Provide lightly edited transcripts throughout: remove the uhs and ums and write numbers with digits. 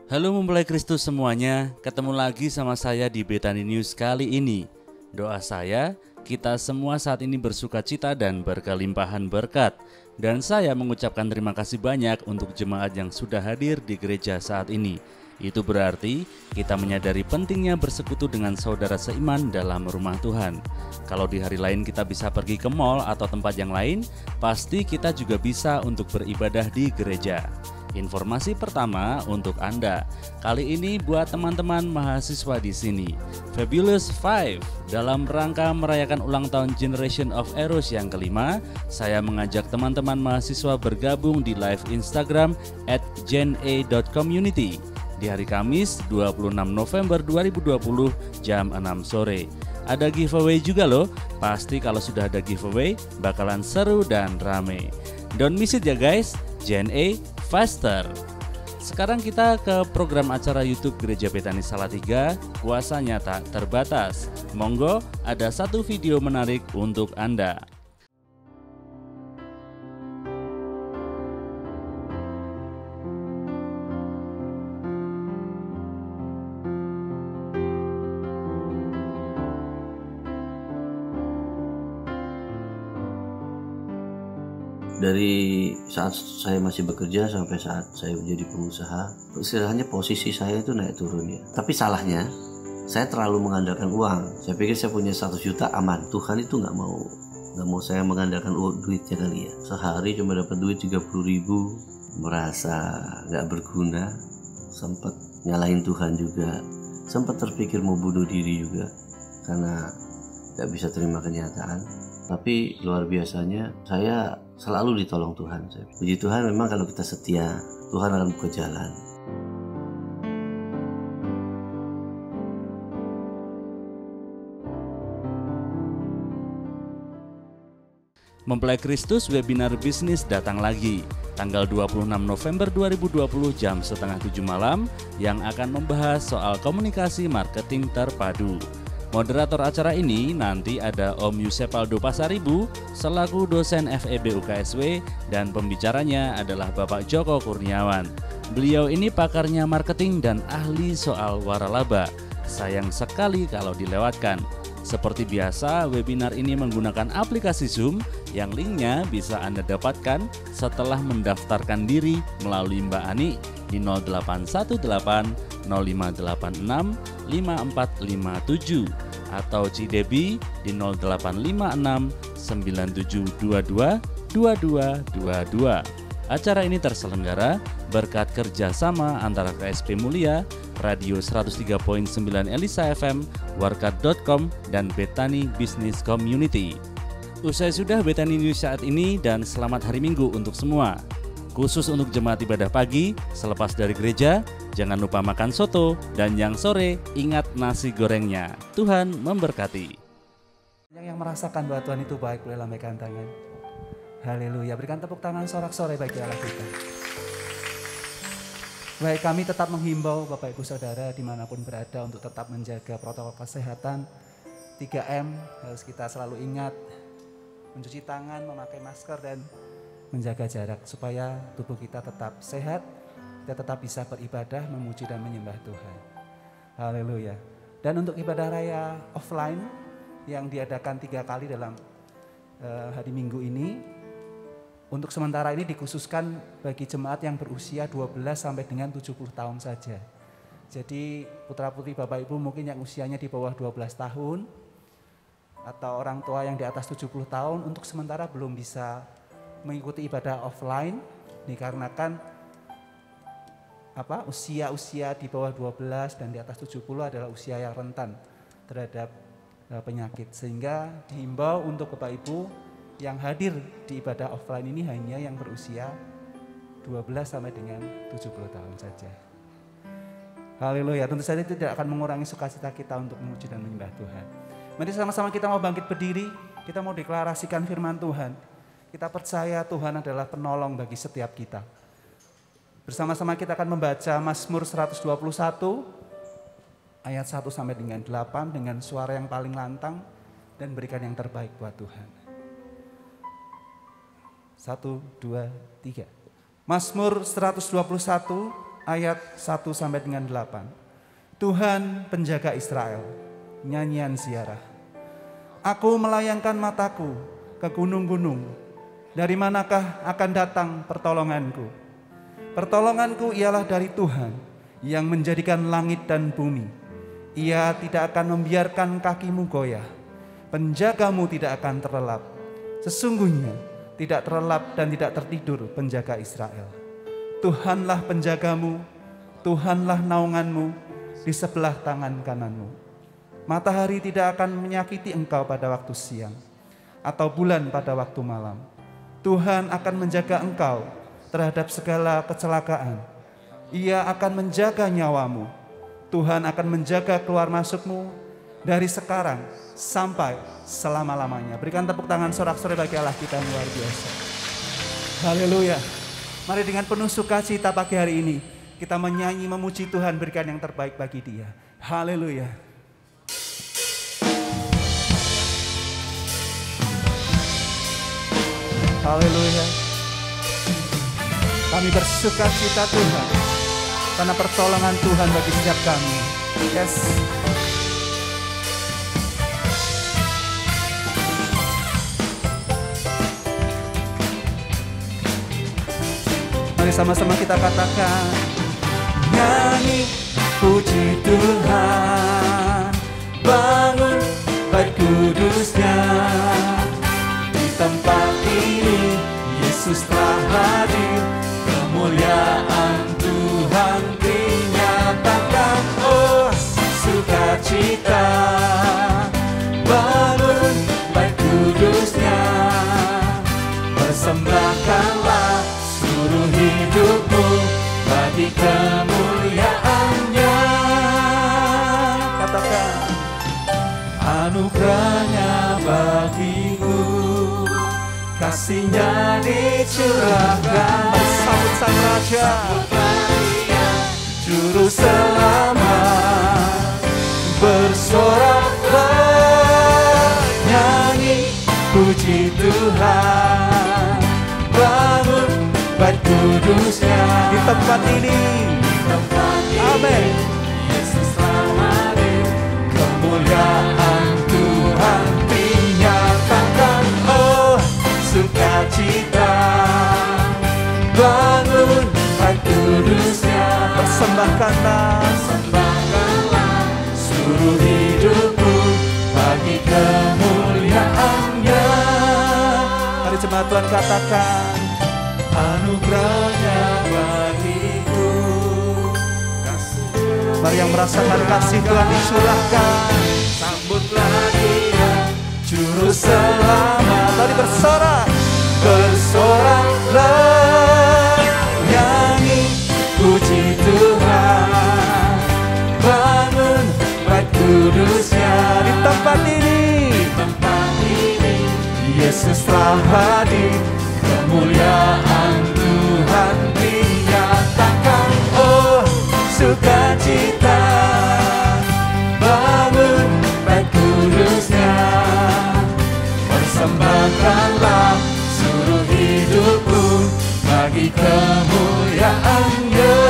Halo mempelai Kristus semuanya, ketemu lagi sama saya di Betani News kali ini. Doa saya, kita semua saat ini bersuka cita dan berkelimpahan berkat. Dan saya mengucapkan terima kasih banyak untuk jemaat yang sudah hadir di gereja saat ini. Itu berarti kita menyadari pentingnya bersekutu dengan saudara seiman dalam rumah Tuhan. Kalau di hari lain kita bisa pergi ke mall atau tempat yang lain, pasti kita juga bisa untuk beribadah di gereja. Informasi pertama untuk Anda. Kali ini buat teman-teman mahasiswa di sini. Fabulous 5 dalam rangka merayakan ulang tahun Generation of Eros yang kelima, saya mengajak teman-teman mahasiswa bergabung di live Instagram @gena.community di hari Kamis 26 November 2020 jam 6 sore. Ada giveaway juga loh. Pasti kalau sudah ada giveaway bakalan seru dan rame. Don't miss it ya guys. Gena Faster. Sekarang kita ke program acara YouTube Gereja Betani Salatiga, Kuasanya Tak Terbatas. Monggo, ada satu video menarik untuk Anda. Dari saat saya masih bekerja sampai saat saya menjadi pengusaha, istilahnya posisi saya itu naik turun ya. Tapi salahnya, saya terlalu mengandalkan uang. Saya pikir saya punya 100 juta aman. Tuhan itu nggak mau saya mengandalkan duitnya kali ya. Sehari cuma dapat duit 30 ribu, merasa nggak berguna. Sempat nyalahin Tuhan juga. Sempat terpikir mau bunuh diri juga karena nggak bisa terima kenyataan. Tapi luar biasanya saya selalu ditolong Tuhan. Puji Tuhan, memang kalau kita setia, Tuhan akan buka jalan. Mempelai Kristus webinar bisnis datang lagi tanggal 26 November 2020 jam setengah 7 malam yang akan membahas soal komunikasi marketing terpadu. Moderator acara ini nanti ada Om Yusepaldo Pasaribu selaku dosen FEB UKSW dan pembicaranya adalah Bapak Joko Kurniawan. Beliau ini pakarnya marketing dan ahli soal waralaba. Sayang sekali kalau dilewatkan. Seperti biasa, webinar ini menggunakan aplikasi Zoom yang linknya bisa Anda dapatkan setelah mendaftarkan diri melalui Mbak Ani di 0818 0586 5457 atau Cidebi di 0856 9722 2222. Acara ini terselenggara berkat kerjasama antara KSP Mulia, Radio 103.9 Elisa FM, Warkat.com, dan Betani Business Community. Usai sudah Betani News saat ini dan selamat hari Minggu untuk semua. Khusus untuk jemaat ibadah pagi, selepas dari gereja, jangan lupa makan soto, dan yang sore, ingat nasi gorengnya. Tuhan memberkati. Yang merasakan bahwa Tuhan itu baik, boleh lambaikan tangan. Haleluya, berikan tepuk tangan sorak-sorai bagi Allah kita. Baik, kami tetap menghimbau Bapak Ibu Saudara dimanapun berada untuk tetap menjaga protokol kesehatan 3M. Harus kita selalu ingat, mencuci tangan, memakai masker, dan menjaga jarak supaya tubuh kita tetap sehat, kita tetap bisa beribadah, memuji dan menyembah Tuhan. Haleluya. Dan untuk ibadah raya offline yang diadakan 3 kali dalam hari Minggu ini, untuk sementara ini dikhususkan bagi jemaat yang berusia 12 sampai dengan 70 tahun saja. Jadi putra-putri Bapak Ibu mungkin yang usianya di bawah 12 tahun atau orang tua yang di atas 70 tahun untuk sementara belum bisa mengikuti ibadah offline dikarenakan usia di bawah 12 dan di atas 70 adalah usia yang rentan terhadap penyakit, sehingga dihimbau untuk Bapak Ibu yang hadir di ibadah offline ini hanya yang berusia 12 sampai dengan 70 tahun saja. Haleluya, tentu saja itu tidak akan mengurangi sukacita kita untuk memuji dan menyembah Tuhan. Mari sama-sama kita mau bangkit berdiri, kita mau deklarasikan firman Tuhan. Kita percaya Tuhan adalah penolong bagi setiap kita. Bersama-sama kita akan membaca Mazmur 121 ayat 1 sampai dengan 8 dengan suara yang paling lantang dan berikan yang terbaik buat Tuhan. 1, 2, 3. Mazmur 121 ayat 1 sampai dengan 8. Tuhan penjaga Israel, nyanyian ziarah. Aku melayangkan mataku ke gunung-gunung, dari manakah akan datang pertolonganku? Pertolonganku ialah dari Tuhan yang menjadikan langit dan bumi. Ia tidak akan membiarkan kakimu goyah, penjagamu tidak akan terlelap. Sesungguhnya tidak terlelap dan tidak tertidur penjaga Israel. Tuhanlah penjagamu, Tuhanlah naunganmu di sebelah tangan kananmu. Matahari tidak akan menyakiti engkau pada waktu siang, atau bulan pada waktu malam. Tuhan akan menjaga engkau terhadap segala kecelakaan. Ia akan menjaga nyawamu. Tuhan akan menjaga keluar masukmu dari sekarang sampai selama-lamanya. Berikan tepuk tangan sorak-sorai bagi Allah kita yang luar biasa. Haleluya. Mari dengan penuh sukacita pagi hari ini kita menyanyi memuji Tuhan, berikan yang terbaik bagi Dia. Haleluya. Haleluya. Kami bersukacita Tuhan karena pertolongan Tuhan bagi setiap kami. Yes. Mari sama-sama kita katakan, nyanyi puji Tuhan, bangun bait kudusnya. Di tempat ini Yesus telah hadir, kemuliaan Tuhan dinyatakan. Oh, sukacita, bangun bait kudusnya, persembahkanlah seluruh hidupmu bagi kemuliaannya. Katakan, anugerahnya bagiku, kasihnya dicurahkan. Sambut sang Raja, Juru Selamat, bersoraklah, nyanyi puji Tuhan, bangun bait kudusnya. Di tempat ini, amin, Yesus telah hadir, kemuliaan Tuhan dinyatakan. Oh, sukacita, bangun bait kudusnya, persembahkanlah seluruh hidupmu bagi kemuliaannya. Mari jemaat Tuhan katakan, anugerahnya bagiku. Mari yang merasakan kasih Tuhan dicurahkan, sambutlah Dia, Juru Selamat. Mari bersorak, bersoraklah, nyanyi puji Tuhan, bangun bait kudusnya. Di tempat ini, Yesus telah hadir, kemuliaan Tuhan dinyatakan. Oh, sukacita, bangun bait kudusnya, persembahkanlah seluruh hidupmu bagi kemuliaannya.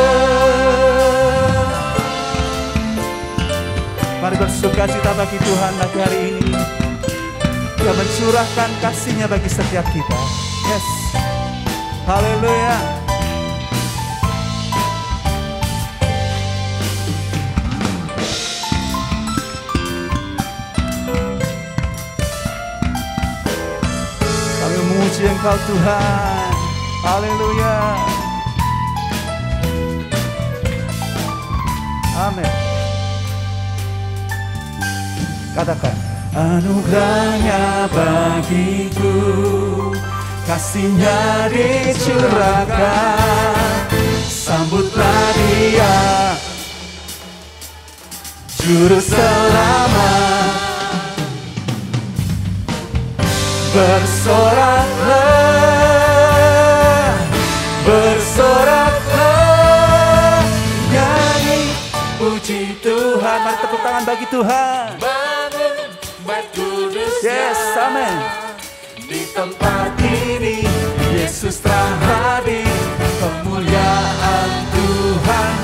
Mari bersukacita bagi Tuhan pagi hari ini. Dia mencurahkan kasih-Nya bagi setiap kita. Yes. Haleluya. Kami memuji Engkau Tuhan. Haleluya. Amin. Katakan, anugerahnya bagiku, kasih-Nya dicurahkan. Sambutlah Dia, Juru Selamat, bersoraklah, bersoraklah, nyanyi puji Tuhan. Mari tepuk tangan bagi Tuhan. Yes, amin. Di tempat ini Yesus telah hadir, kemuliaan Tuhan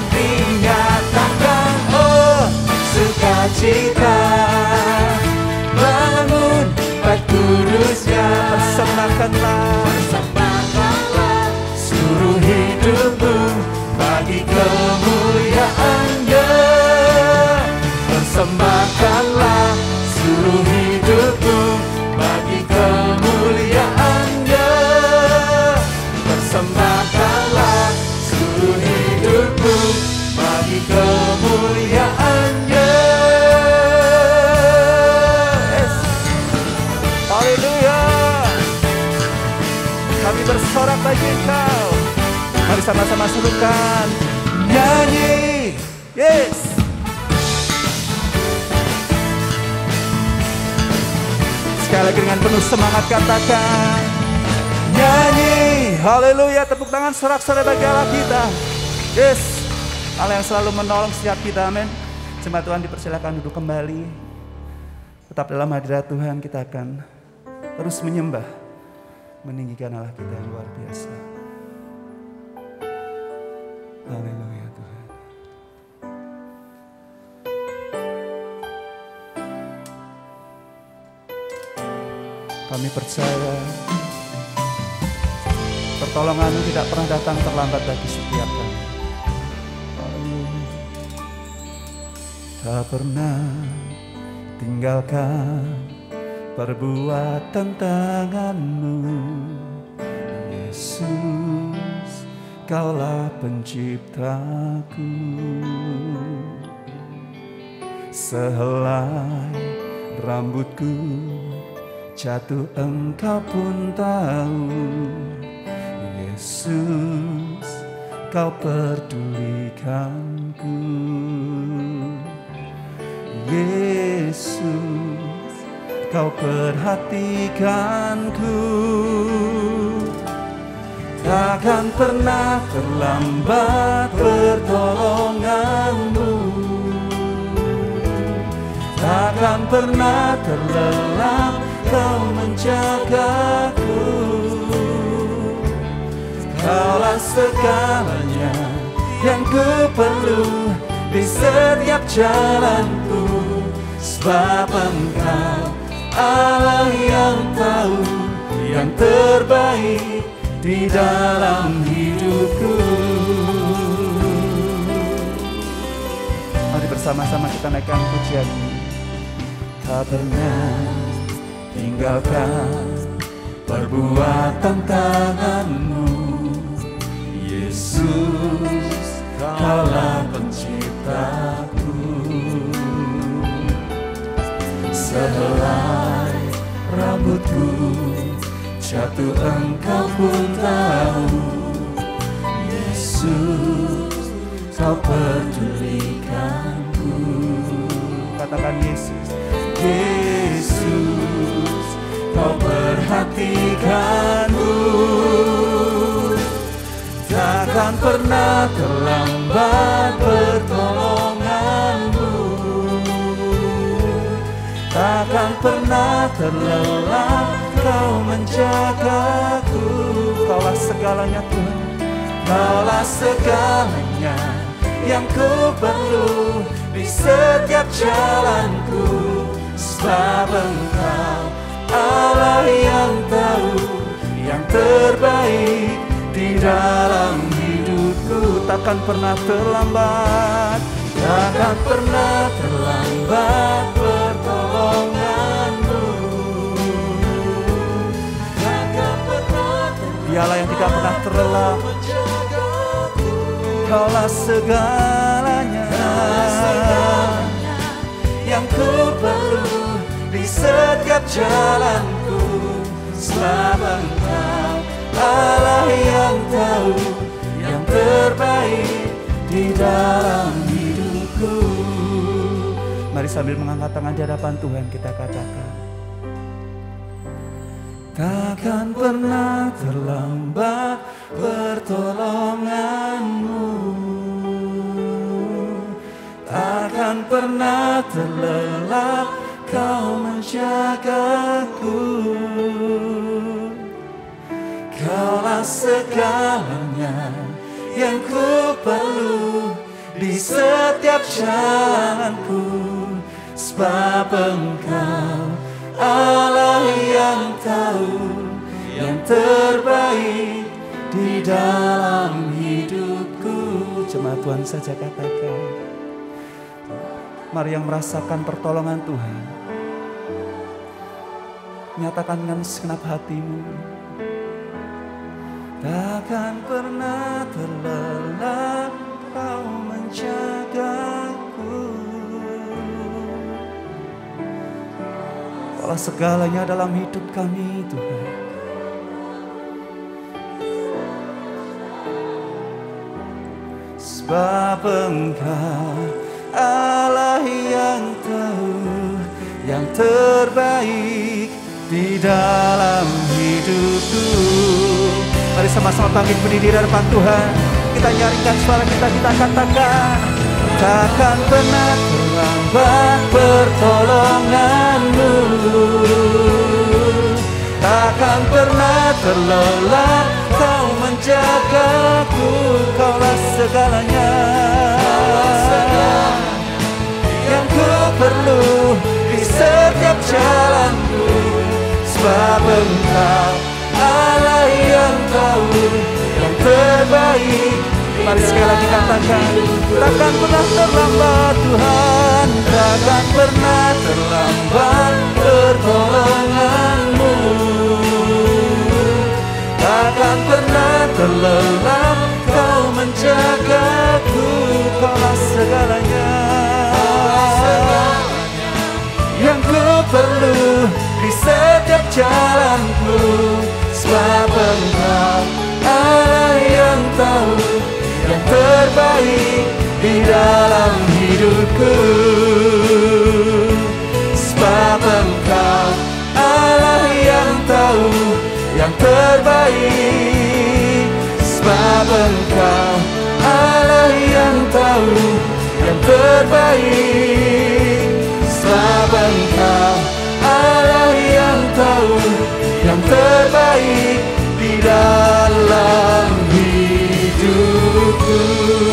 bersorak bagi Engkau. Mari sama-sama serukan, nyanyi, yes. Sekali lagi dengan penuh semangat katakan, nyanyi, haleluya. Tepuk tangan sorak-sorai bagi Allah kita, yes. Allah yang selalu menolong setiap kita, amin. Jemaat Tuhan dipersilakan duduk kembali. Tetap dalam hadirat Tuhan, kita akan terus menyembah, meninggikan Allah kita yang luar biasa. Haleluya Tuhan. Kami percaya pertolongan-Mu tidak pernah datang terlambat bagi setiap kami. Tak pernah tinggalkan perbuatan tangan-Mu, Yesus, Kaulah penciptaku. Sehelai rambutku jatuh Engkau pun tahu, Yesus, Kau pedulikanku. Yesus, Kau perhatikanku. Takkan pernah terlambat pertolongan-Mu, takkan pernah terlelap Kau menjagaku. Kaulah segalanya yang ku perlu di setiap jalanku, sebab Engkau Allah yang tahu yang terbaik di dalam hidupku. Mari bersama-sama kita naikkan pujian. Tak pernah tinggalkan perbuatan tangan-Mu, Yesus, Kaulah penciptaku. Sehelai rambutku jatuh Engkau pun tahu, Yesus, Kau pedulikanku. Katakan Yesus, Yesus, Kau perhatikanku. Takkan pernah terlambat pertolongan-Mu, takkan pernah terlelap Kau menjagaku. Kaulah segalanya Tuhan, Kaulah segalanya yang ku perlu di setiap jalanku, sebab Engkau Allah yang tahu yang terbaik di dalam hidupku. Takkan pernah terlambat, takkan pernah terlambat pertolongan-Mu. Dialah yang tidak pernah terlelap, Kaulah segalanya yang ku perlu di setiap jalanku, sebab Engkau Allah yang tahu yang terbaik di dalam hidupku. Mari sambil mengangkat tangan di hadapan Tuhan kita katakan, takkan pernah terlambat pertolongan-Mu, takkan pernah terlelap Kau menjagaku. Kaulah segalanya yang ku perlu di setiap jalanku, sebab Engkau Allah yang tahu yang terbaik di dalam hidupku. Jemaat Tuhan saja katakan, mari yang merasakan pertolongan Tuhan, nyatakan dengan segenap hatimu. Takkan pernah terlelap Kau menjagaku. Kaulah segalanya dalam hidup kami Tuhan. sebab Engkau Allah yang tahu yang terbaik di dalam hidupku. Mari sama-sama bangkit berdiri di depan Tuhan. Kita nyaringkan suara kita katakan, takkan pernah terlambat pertolonganmu, takkan pernah terlelap Kau menjagaku. Kaulah segalanya yang ku perlu di setiap jalanku, sebab Engkau Allah yang tahu yang terbaik. Mari sekali lagi katakan, takkan pernah terlambat Tuhan, takkan pernah terlambat pertolonganmu, takkan pernah terlelap Kau menjagaku. Kaulah segalanya yang ku perlu di setiap jalanku, sebab Engkau Allah yang tahu yang terbaik di dalam hidupku, sebab Engkau Allah yang tahu yang terbaik, sebab Engkau Allah yang tahu yang terbaik, sebab Engkau Allah yang tahu yang terbaik di dalam hidupku.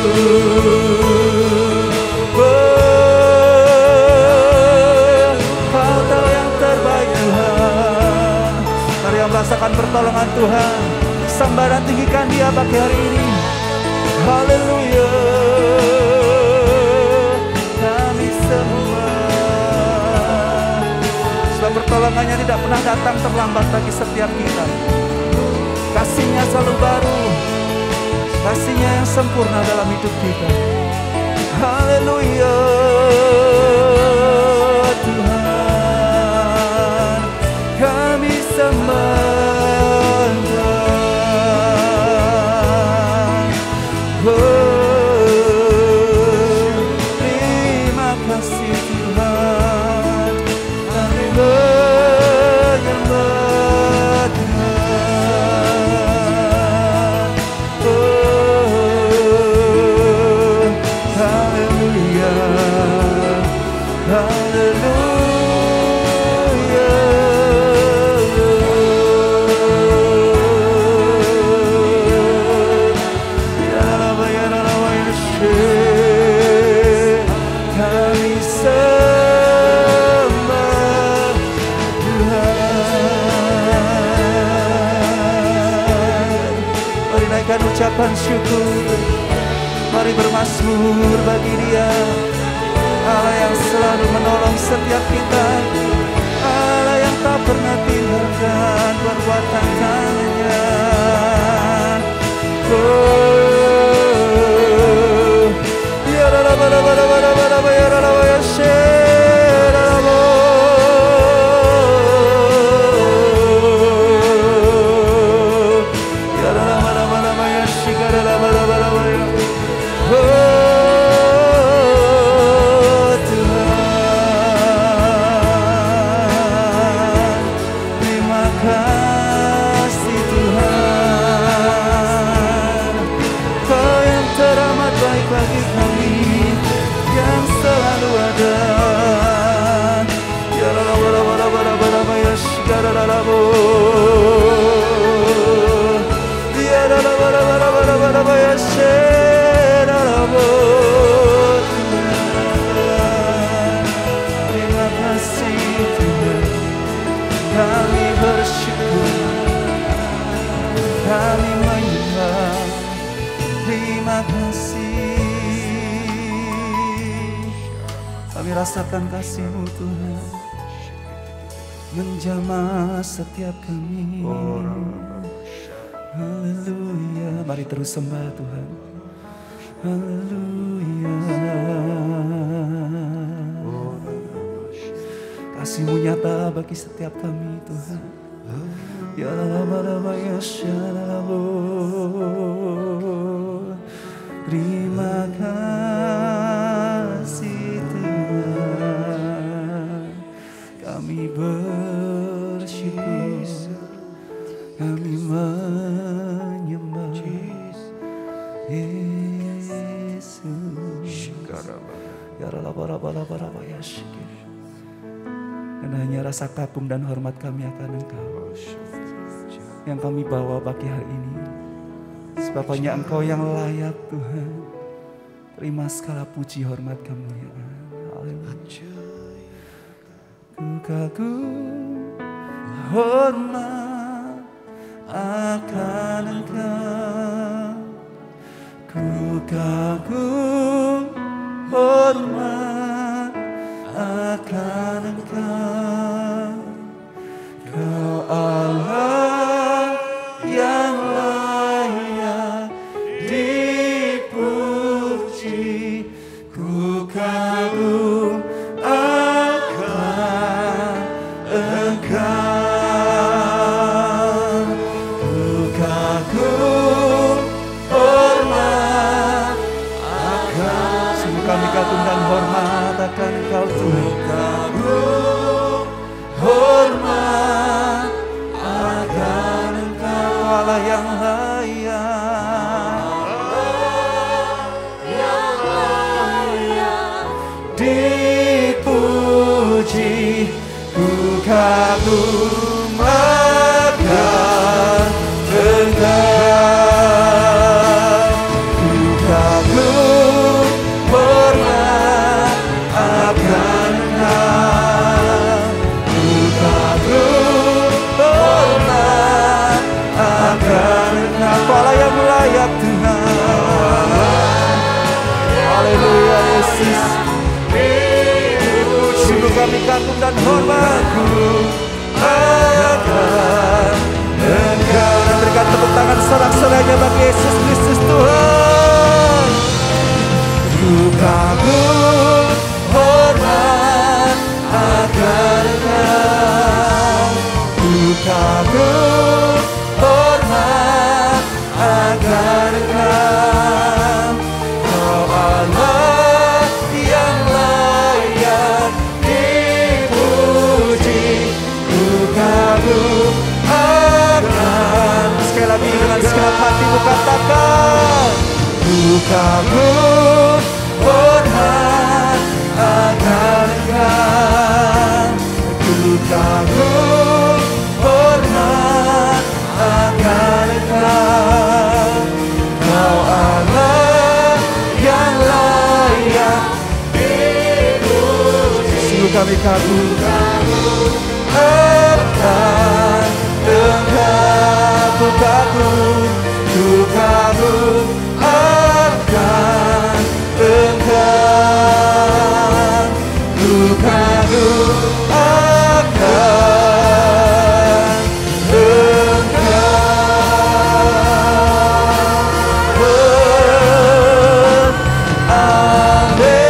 Kau tahu yang terbaik Tuhan. Mari yang merasakan pertolongan Tuhan, sembah dan tinggikan Dia pagi hari ini. Haleluya. Kami semua, sebab pertolongannya tidak pernah datang terlambat bagi setiap kita. Kasih-Nya selalu baru, kasih-Nya yang sempurna dalam hidup kita. Haleluya Tuhan, kami sembah. Terima kasih Tuhan, kami menyembah Tuhan. Haleluya, haleluya. Kami sembah Tuhan. Mari naikkan ucapan syukur, mari bermazmur bagi Dia, Allah yang selalu menolong setiap kita, Allah yang tak pernah tinggalkan perbuatan tangan-Nya. Ya la ba la ba la ba la ba la ba ya la ba ya she la ba. Ya la ba la ba la ba ya shi la ba la ba la ba ya. Bagi kami yang selalu ada. Ya la la la la la la la ya shigara la la bo. Ya la la la la la la ya shera la bo. Terima kasih Tuhan, kami bersyukur, kami menyembah. Terima kasih. Kami rasakan kasih-Mu Tuhan menjamah setiap kami. Haleluya. Mari terus sembah Tuhan. Haleluya. Kasih-Mu nyata bagi setiap kami Tuhan. Ya Rabba ya Shalom. Terima kami menyembah Yesus. Dan hanya rasa kagum dan hormat kami akan Engkau yang kami bawa pagi hari ini. Sebab hanya Engkau yang layak Tuhan. Terima segala puji, hormat, kemuliaan. Haleluya. Ku kagum hormat akan Engkau. Ku kagum hormat akan Engkau. Kau Allah yang layak dipuji. Ku kagum akan Engkau. Ku kagum hormat akan. Sungguh kami kagum dan hormat akan Engkau Tuhan. Kagum hormat akan Engkau, Allah yang layak dipuji. Ku kagum akan Engkau. Ku kagum hormat akan Engkau. Ku kagum hormat akan Engkau, Allah yang layak Tuhan. Haleluya Yesus. Sungguh kami kagum dan hormat akan Engkau. Dan berikan tepuk tangan sorak-soranya bagi Yesus Kristus Tuhan. Ku kagum hormat akan Engkau. Ku kagum hormat akan Engkau. Kau Allah yang layak dipuji. Ku kagum akan. Sekali lagi dengan segenap hatimu katakan. Ku kagum hormat akan Engkau. Ku kagum hormat akan Engkau. Kau Allah yang layak dipuji. Sungguh kami kagum akan Engkau. Ku kagum akan Engkau. Ku kagum akan Engkau. Amin.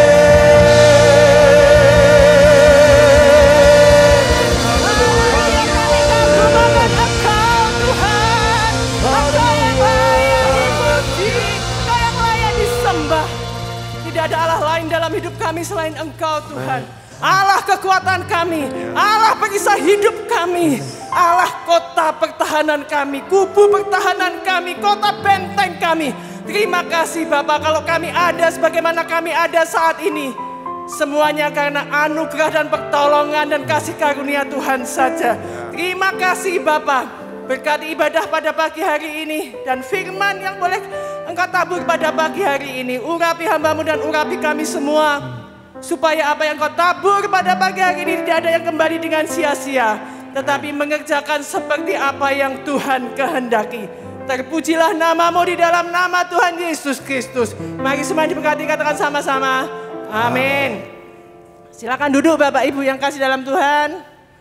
Tidak ada Allah lain dalam hidup kami selain Engkau Tuhan. Allah kekuatan kami, Allah perisai hidup kami, Allah kota pertahanan kami, kubu pertahanan kami, kota benteng kami. Terima kasih Bapa kalau kami ada sebagaimana kami ada saat ini. Semuanya karena anugerah dan pertolongan dan kasih karunia Tuhan saja. Terima kasih Bapa. Berkati ibadah pada pagi hari ini dan firman yang boleh Engkau tabur pada pagi hari ini. Urapi hamba-Mu dan urapi kami semua. Supaya apa yang Kau tabur pada pagi hari ini tidak ada yang kembali dengan sia-sia. Tetapi mengerjakan seperti apa yang Tuhan kehendaki. Terpujilah nama-Mu di dalam nama Tuhan Yesus Kristus. Mari semua diberkati, katakan sama-sama. Amin. Silakan duduk Bapak Ibu yang kasih dalam Tuhan.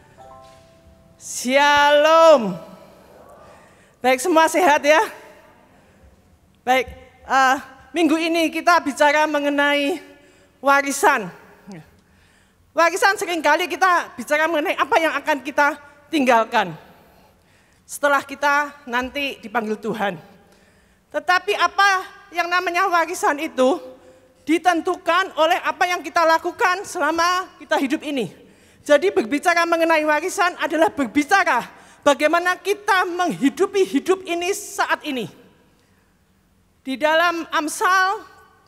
Shalom. Baik, semua sehat ya? Baik, minggu ini kita bicara mengenai warisan. Warisan seringkali kita bicara mengenai apa yang akan kita tinggalkan setelah kita nanti dipanggil Tuhan. Tetapi apa yang namanya warisan itu ditentukan oleh apa yang kita lakukan selama kita hidup ini. Jadi berbicara mengenai warisan adalah berbicara bagaimana kita menghidupi hidup ini saat ini. Di dalam Amsal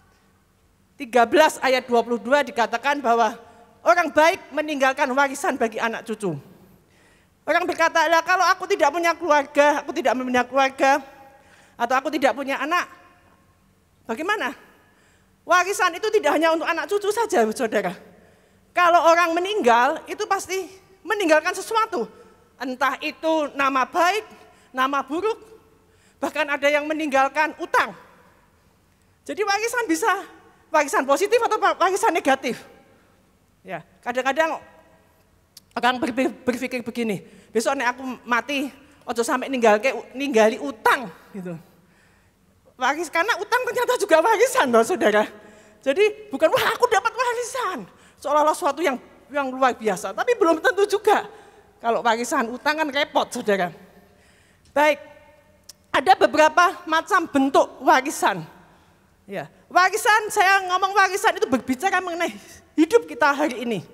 13 ayat 22 dikatakan bahwa orang baik meninggalkan warisan bagi anak cucu. Orang berkata, lah kalau aku tidak punya keluarga, aku tidak punya keluarga, atau aku tidak punya anak, bagaimana? Warisan itu tidak hanya untuk anak cucu saja, saudara. Kalau orang meninggal, itu pasti meninggalkan sesuatu. Entah itu nama baik, nama buruk, bahkan ada yang meninggalkan utang. Jadi warisan bisa warisan positif atau warisan negatif. Ya, kadang-kadang orang berpikir begini, besok nek aku mati, ojo sampai ninggali utang gitu. Karena utang ternyata juga warisan loh, saudara. Jadi bukan wah aku dapat warisan, seolah-olah sesuatu yang luar biasa, tapi belum tentu juga. Kalau warisan utang kan repot, saudara. Baik, ada beberapa macam bentuk warisan. Ya, warisan, saya ngomong warisan itu berbicara mengenai hidup kita hari ini.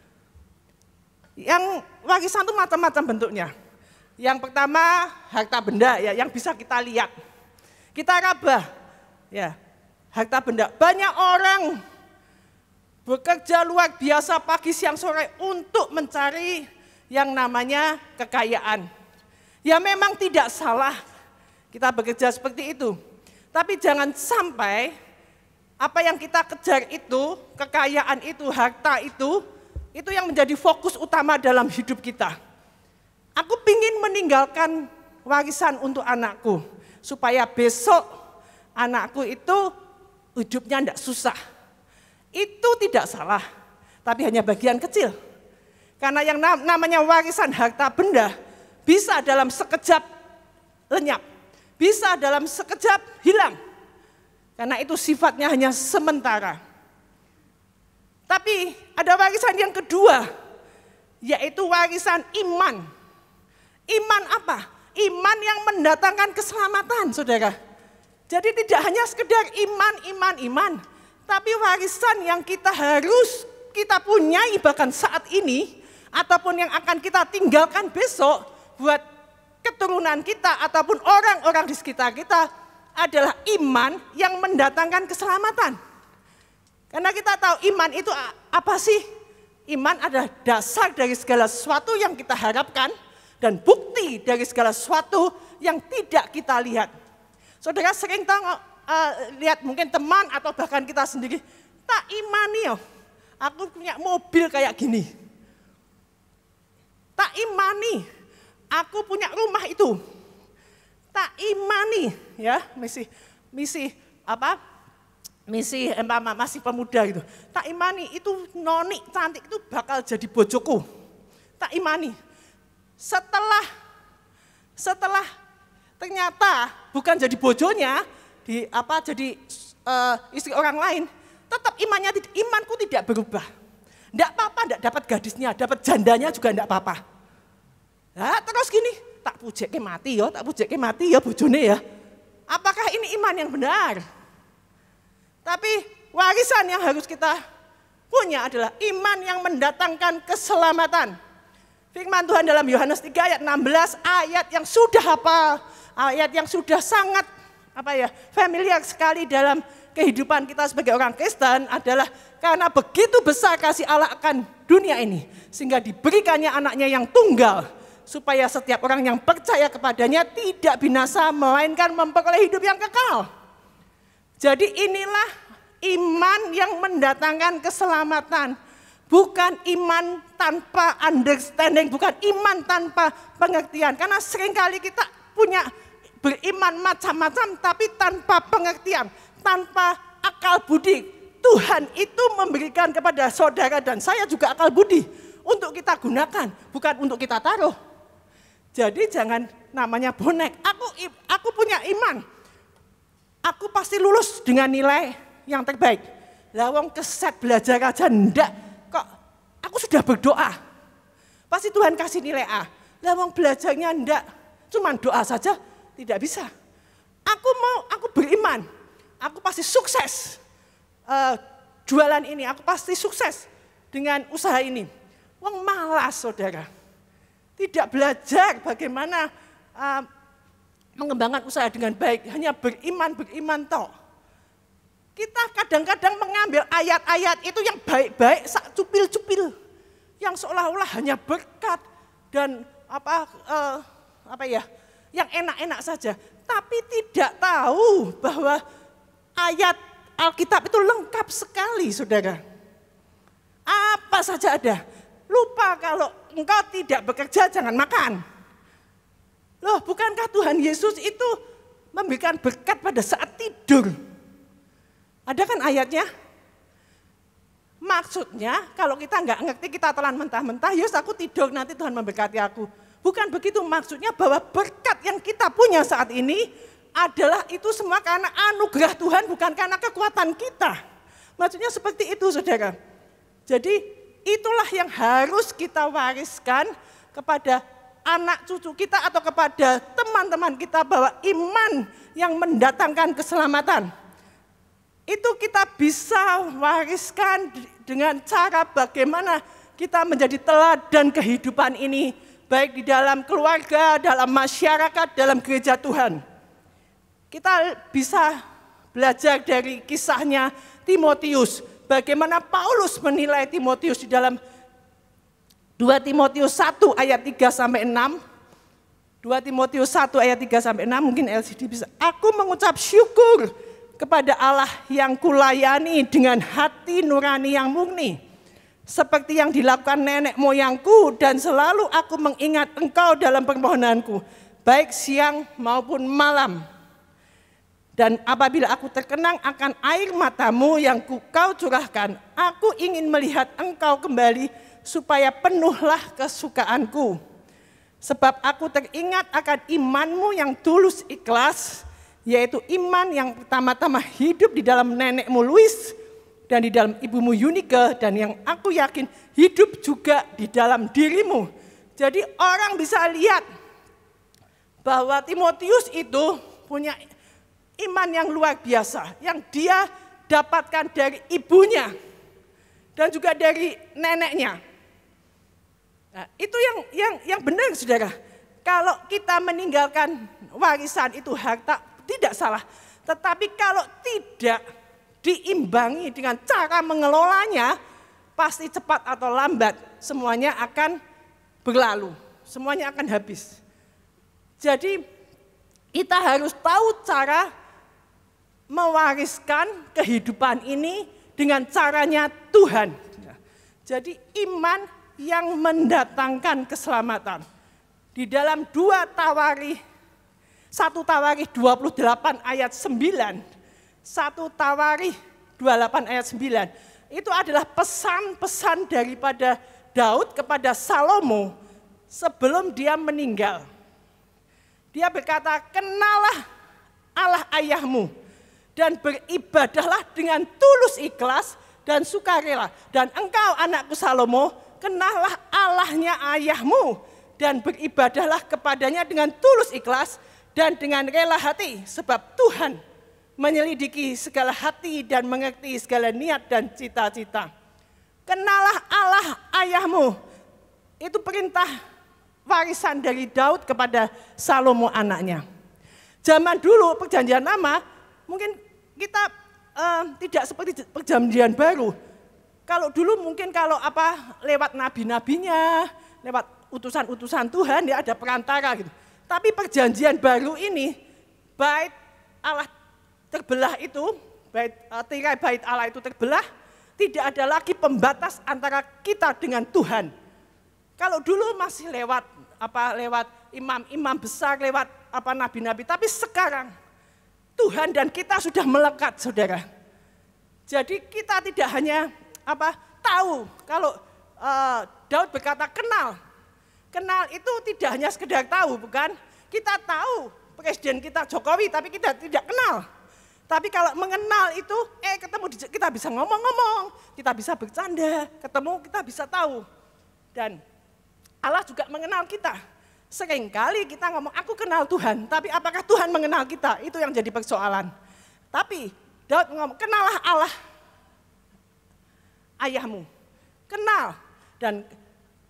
Yang warisan itu macam-macam bentuknya. Yang pertama harta benda ya, yang bisa kita lihat. Kita raba, ya, harta benda. Banyak orang bekerja luar biasa pagi, siang, sore untuk mencari yang namanya kekayaan. Ya memang tidak salah kita bekerja seperti itu. Tapi jangan sampai apa yang kita kejar itu, kekayaan itu, harta itu yang menjadi fokus utama dalam hidup kita. Aku ingin meninggalkan warisan untuk anakku, supaya besok anakku itu hidupnya tidak susah. Itu tidak salah, tapi hanya bagian kecil. Karena yang namanya warisan harta benda bisa dalam sekejap lenyap, bisa dalam sekejap hilang. Karena itu sifatnya hanya sementara. Tapi ada warisan yang kedua, yaitu warisan iman. Iman apa? Iman yang mendatangkan keselamatan, saudara. Jadi tidak hanya sekedar iman, tapi warisan yang harus kita punyai bahkan saat ini, ataupun yang akan kita tinggalkan besok buat keturunan kita ataupun orang-orang di sekitar kita adalah iman yang mendatangkan keselamatan. Karena kita tahu iman itu apa sih? Iman adalah dasar dari segala sesuatu yang kita harapkan dan bukti dari segala sesuatu yang tidak kita lihat. Saudara sering lihat mungkin teman atau bahkan kita sendiri, tak imani yo, aku punya mobil kayak gini. Tak imani, aku punya rumah itu. Tak imani, ya misi masih pemuda gitu. Tak imani itu noni cantik itu bakal jadi bojoku. Tak imani. Setelah ternyata bukan jadi bojonya, jadi istri orang lain, tetap imanku tidak berubah. Tidak apa-apa, tidak dapat gadisnya, dapat jandanya juga tidak apa-apa. Nah, terus gini, tak pujeke mati ya bojone ya. Apakah ini iman yang benar? Tapi warisan yang harus kita punya adalah iman yang mendatangkan keselamatan. Firman Tuhan dalam Yohanes 3 ayat 16, ayat yang sudah hafal, ayat yang sudah sangat familiar sekali dalam kehidupan kita sebagai orang Kristen adalah karena begitu besar kasih Allah akan dunia ini sehingga diberikannya anaknya yang tunggal supaya setiap orang yang percaya kepadanya tidak binasa melainkan memperoleh hidup yang kekal. Jadi inilah iman yang mendatangkan keselamatan, bukan iman tanpa understanding, bukan iman tanpa pengertian. Karena seringkali kita punya beriman macam-macam tapi tanpa pengertian, tanpa akal budi. Tuhan itu memberikan kepada saudara dan saya juga akal budi untuk kita gunakan, bukan untuk kita taruh. Jadi jangan namanya bonek. Aku punya iman. Aku pasti lulus dengan nilai yang terbaik. Lah wong keset belajar aja ndak. Kok aku sudah berdoa. Pasti Tuhan kasih nilai A. Lah wong belajarnya ndak. Cuman doa saja tidak bisa. Aku beriman. Aku pasti sukses. Jualan ini aku pasti sukses dengan usaha ini. Wong malas, saudara. Tidak belajar bagaimana mengembangkan usaha dengan baik, hanya beriman toh. Kita kadang-kadang mengambil ayat-ayat itu yang baik-baik, cupil-cupil, yang seolah-olah hanya berkat dan yang enak-enak saja. Tapi tidak tahu bahwa ayat Alkitab itu lengkap sekali, saudara. Apa saja ada. Lupa kalau engkau tidak bekerja jangan makan. Loh, bukankah Tuhan Yesus itu memberikan berkat pada saat tidur? Ada kan ayatnya? Maksudnya kalau kita nggak ngerti, kita telan mentah-mentah, yes aku tidur nanti Tuhan memberkati aku. Bukan begitu, maksudnya bahwa berkat yang kita punya saat ini adalah itu semua karena anugerah Tuhan, bukan karena kekuatan kita. Maksudnya seperti itu, saudara. Jadi itulah yang harus kita wariskan kepada anak cucu kita atau kepada teman-teman kita, bahwa iman yang mendatangkan keselamatan itu kita bisa wariskan dengan cara bagaimana kita menjadi teladan kehidupan ini, baik di dalam keluarga, dalam masyarakat, dalam gereja Tuhan. Kita bisa belajar dari kisahnya Timotius, bagaimana Paulus menilai Timotius di dalam 2 Timotius 1 ayat 3-6. 2 Timotius 1 ayat 3-6, mungkin LCD bisa. Aku mengucap syukur kepada Allah yang kulayani dengan hati nurani yang murni, seperti yang dilakukan nenek moyangku, dan selalu aku mengingat engkau dalam permohonanku, baik siang maupun malam. Dan apabila aku terkenang akan air matamu yang kau curahkan, aku ingin melihat engkau kembali supaya penuhlah kesukaanku. Sebab aku teringat akan imanmu yang tulus ikhlas, yaitu iman yang pertama-tama hidup di dalam nenekmu Louis dan di dalam ibumu Yunike, dan yang aku yakin hidup juga di dalam dirimu. Jadi orang bisa lihat bahwa Timotius itu punya iman yang luar biasa, yang dia dapatkan dari ibunya dan juga dari neneknya. Nah, itu yang benar, saudara. Kalau kita meninggalkan warisan itu harta, tidak salah. Tetapi kalau tidak diimbangi dengan cara mengelolanya, pasti cepat atau lambat semuanya akan berlalu, semuanya akan habis. Jadi kita harus tahu cara mewariskan kehidupan ini dengan caranya Tuhan. Jadi iman yang mendatangkan keselamatan. Di dalam 1 Tawarikh 28 ayat 9, 1 Tawarikh 28 ayat 9, itu adalah pesan-pesan daripada Daud kepada Salomo sebelum dia meninggal. Dia berkata, kenalah Allah ayahmu dan beribadahlah dengan tulus ikhlas dan sukarela. Dan engkau anakku Salomo, kenallah Allahnya ayahmu dan beribadahlah kepadanya dengan tulus ikhlas dan dengan rela hati, sebab Tuhan menyelidiki segala hati dan mengerti segala niat dan cita-cita. Kenalah Allah ayahmu, itu perintah warisan dari Daud kepada Salomo anaknya. Zaman dulu perjanjian lama mungkin kita tidak seperti perjanjian baru. Kalau dulu mungkin lewat nabi-nabinya, lewat utusan-utusan Tuhan, ya ada perantara gitu. Tapi perjanjian baru ini, bait Allah terbelah itu, tirai bait Allah itu terbelah, tidak ada lagi pembatas antara kita dengan Tuhan. Kalau dulu masih lewat imam-imam besar, lewat nabi-nabi, tapi sekarang Tuhan dan kita sudah melekat, saudara. Jadi kita tidak hanya tahu, kalau Daud berkata kenal itu tidak hanya sekedar tahu, bukan? Kita tahu presiden kita Jokowi, tapi kita tidak kenal. Tapi kalau mengenal itu, ketemu kita bisa ngomong-ngomong, kita bisa bercanda, ketemu kita bisa tahu. Dan Allah juga mengenal kita. Seringkali kita ngomong, aku kenal Tuhan, tapi apakah Tuhan mengenal kita? Itu yang jadi persoalan. Tapi Daud ngomong, kenallah Allah ayahmu. Kenal dan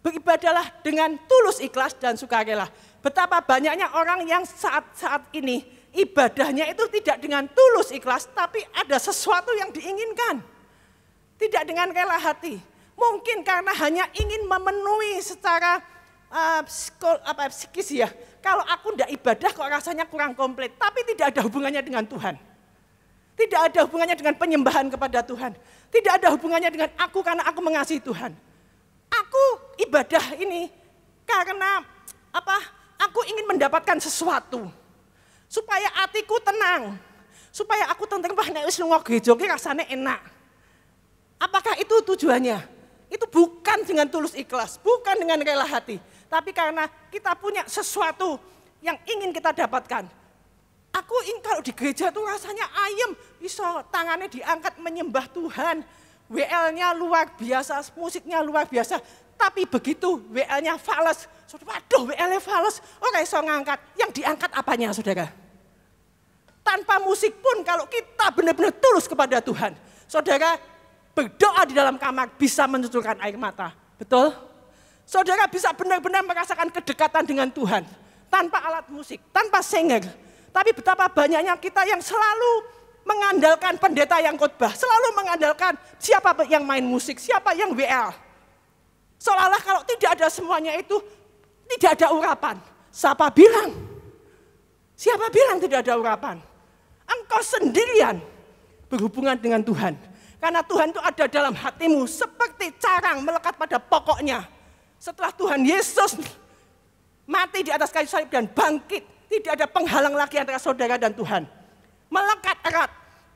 beribadahlah dengan tulus, ikhlas, dan sukarela. Betapa banyaknya orang yang saat ini ibadahnya itu tidak dengan tulus, ikhlas, tapi ada sesuatu yang diinginkan. Tidak dengan rela hati. Mungkin karena hanya ingin memenuhi secara psikis ya. Kalau aku tidak ibadah kok rasanya kurang komplit. Tapi tidak ada hubungannya dengan Tuhan. Tidak ada hubungannya dengan penyembahan kepada Tuhan. Tidak ada hubungannya dengan aku karena aku mengasihi Tuhan. Aku ibadah ini karena aku ingin mendapatkan sesuatu. Supaya hatiku tenang. Supaya aku tenang, wah nek wis lunga gereja ki rasane enak. Apakah itu tujuannya? Itu bukan dengan tulus ikhlas, bukan dengan rela hati. Tapi karena kita punya sesuatu yang ingin kita dapatkan. Aku ingin kalau di gereja tuh rasanya ayem, bisa tangannya diangkat menyembah Tuhan. WL-nya luar biasa, musiknya luar biasa. Tapi begitu WL-nya fales, waduh WL-nya fales, oke so ngangkat. Yang diangkat apanya saudara? Tanpa musik pun kalau kita benar-benar tulus kepada Tuhan. Saudara berdoa di dalam kamar bisa mencucurkan air mata, betul? Saudara bisa benar-benar merasakan kedekatan dengan Tuhan. Tanpa alat musik, tanpa singer. Tapi betapa banyaknya kita yang selalu mengandalkan pendeta yang khotbah, selalu mengandalkan siapa yang main musik, siapa yang WL. Seolah-olah kalau tidak ada semuanya itu, tidak ada urapan. Siapa bilang? Siapa bilang tidak ada urapan? Engkau sendirian berhubungan dengan Tuhan. Karena Tuhan itu ada dalam hatimu seperti carang melekat pada pokoknya. Setelah Tuhan Yesus mati di atas kayu salib dan bangkit, tidak ada penghalang lagi antara saudara dan Tuhan. Melekat erat.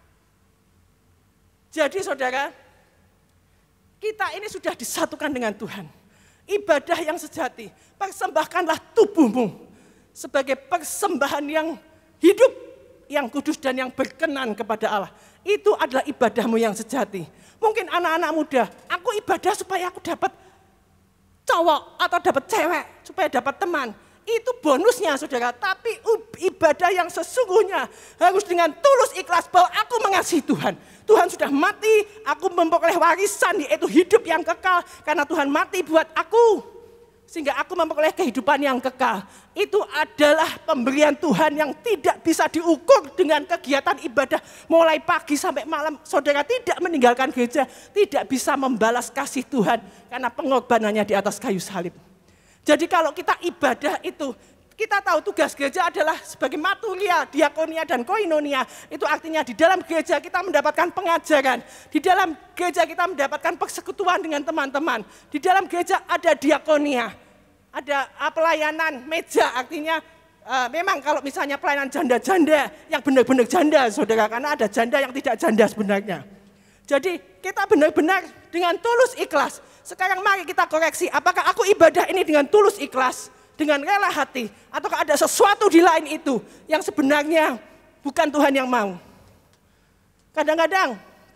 Jadi saudara, kita ini sudah disatukan dengan Tuhan. Ibadah yang sejati, persembahkanlah tubuhmu sebagai persembahan yang hidup, yang kudus dan yang berkenan kepada Allah. Itu adalah ibadahmu yang sejati. Mungkin anak-anak muda, aku ibadah supaya aku dapat cowok atau dapat cewek, supaya dapat teman. Itu bonusnya saudara, tapi ibadah yang sesungguhnya harus dengan tulus ikhlas bahwa aku mengasihi Tuhan. Tuhan sudah mati, aku memperoleh warisan yaitu hidup yang kekal karena Tuhan mati buat aku. Sehingga aku memperoleh kehidupan yang kekal. Itu adalah pemberian Tuhan yang tidak bisa diukur dengan kegiatan ibadah mulai pagi sampai malam. Saudara tidak meninggalkan gereja, tidak bisa membalas kasih Tuhan karena pengorbanannya di atas kayu salib. Jadi kalau kita ibadah itu, kita tahu tugas gereja adalah sebagai maturia, diakonia, dan koinonia. Itu artinya di dalam gereja kita mendapatkan pengajaran. Di dalam gereja kita mendapatkan persekutuan dengan teman-teman. Di dalam gereja ada diakonia. Ada pelayanan meja, artinya memang kalau misalnya pelayanan janda-janda yang benar-benar janda saudara. Karena ada janda yang tidak janda sebenarnya. Jadi kita benar-benar dengan tulus ikhlas. Sekarang mari kita koreksi, apakah aku ibadah ini dengan tulus ikhlas, dengan rela hati, ataukah ada sesuatu di lain itu yang sebenarnya bukan Tuhan yang mau. Kadang-kadang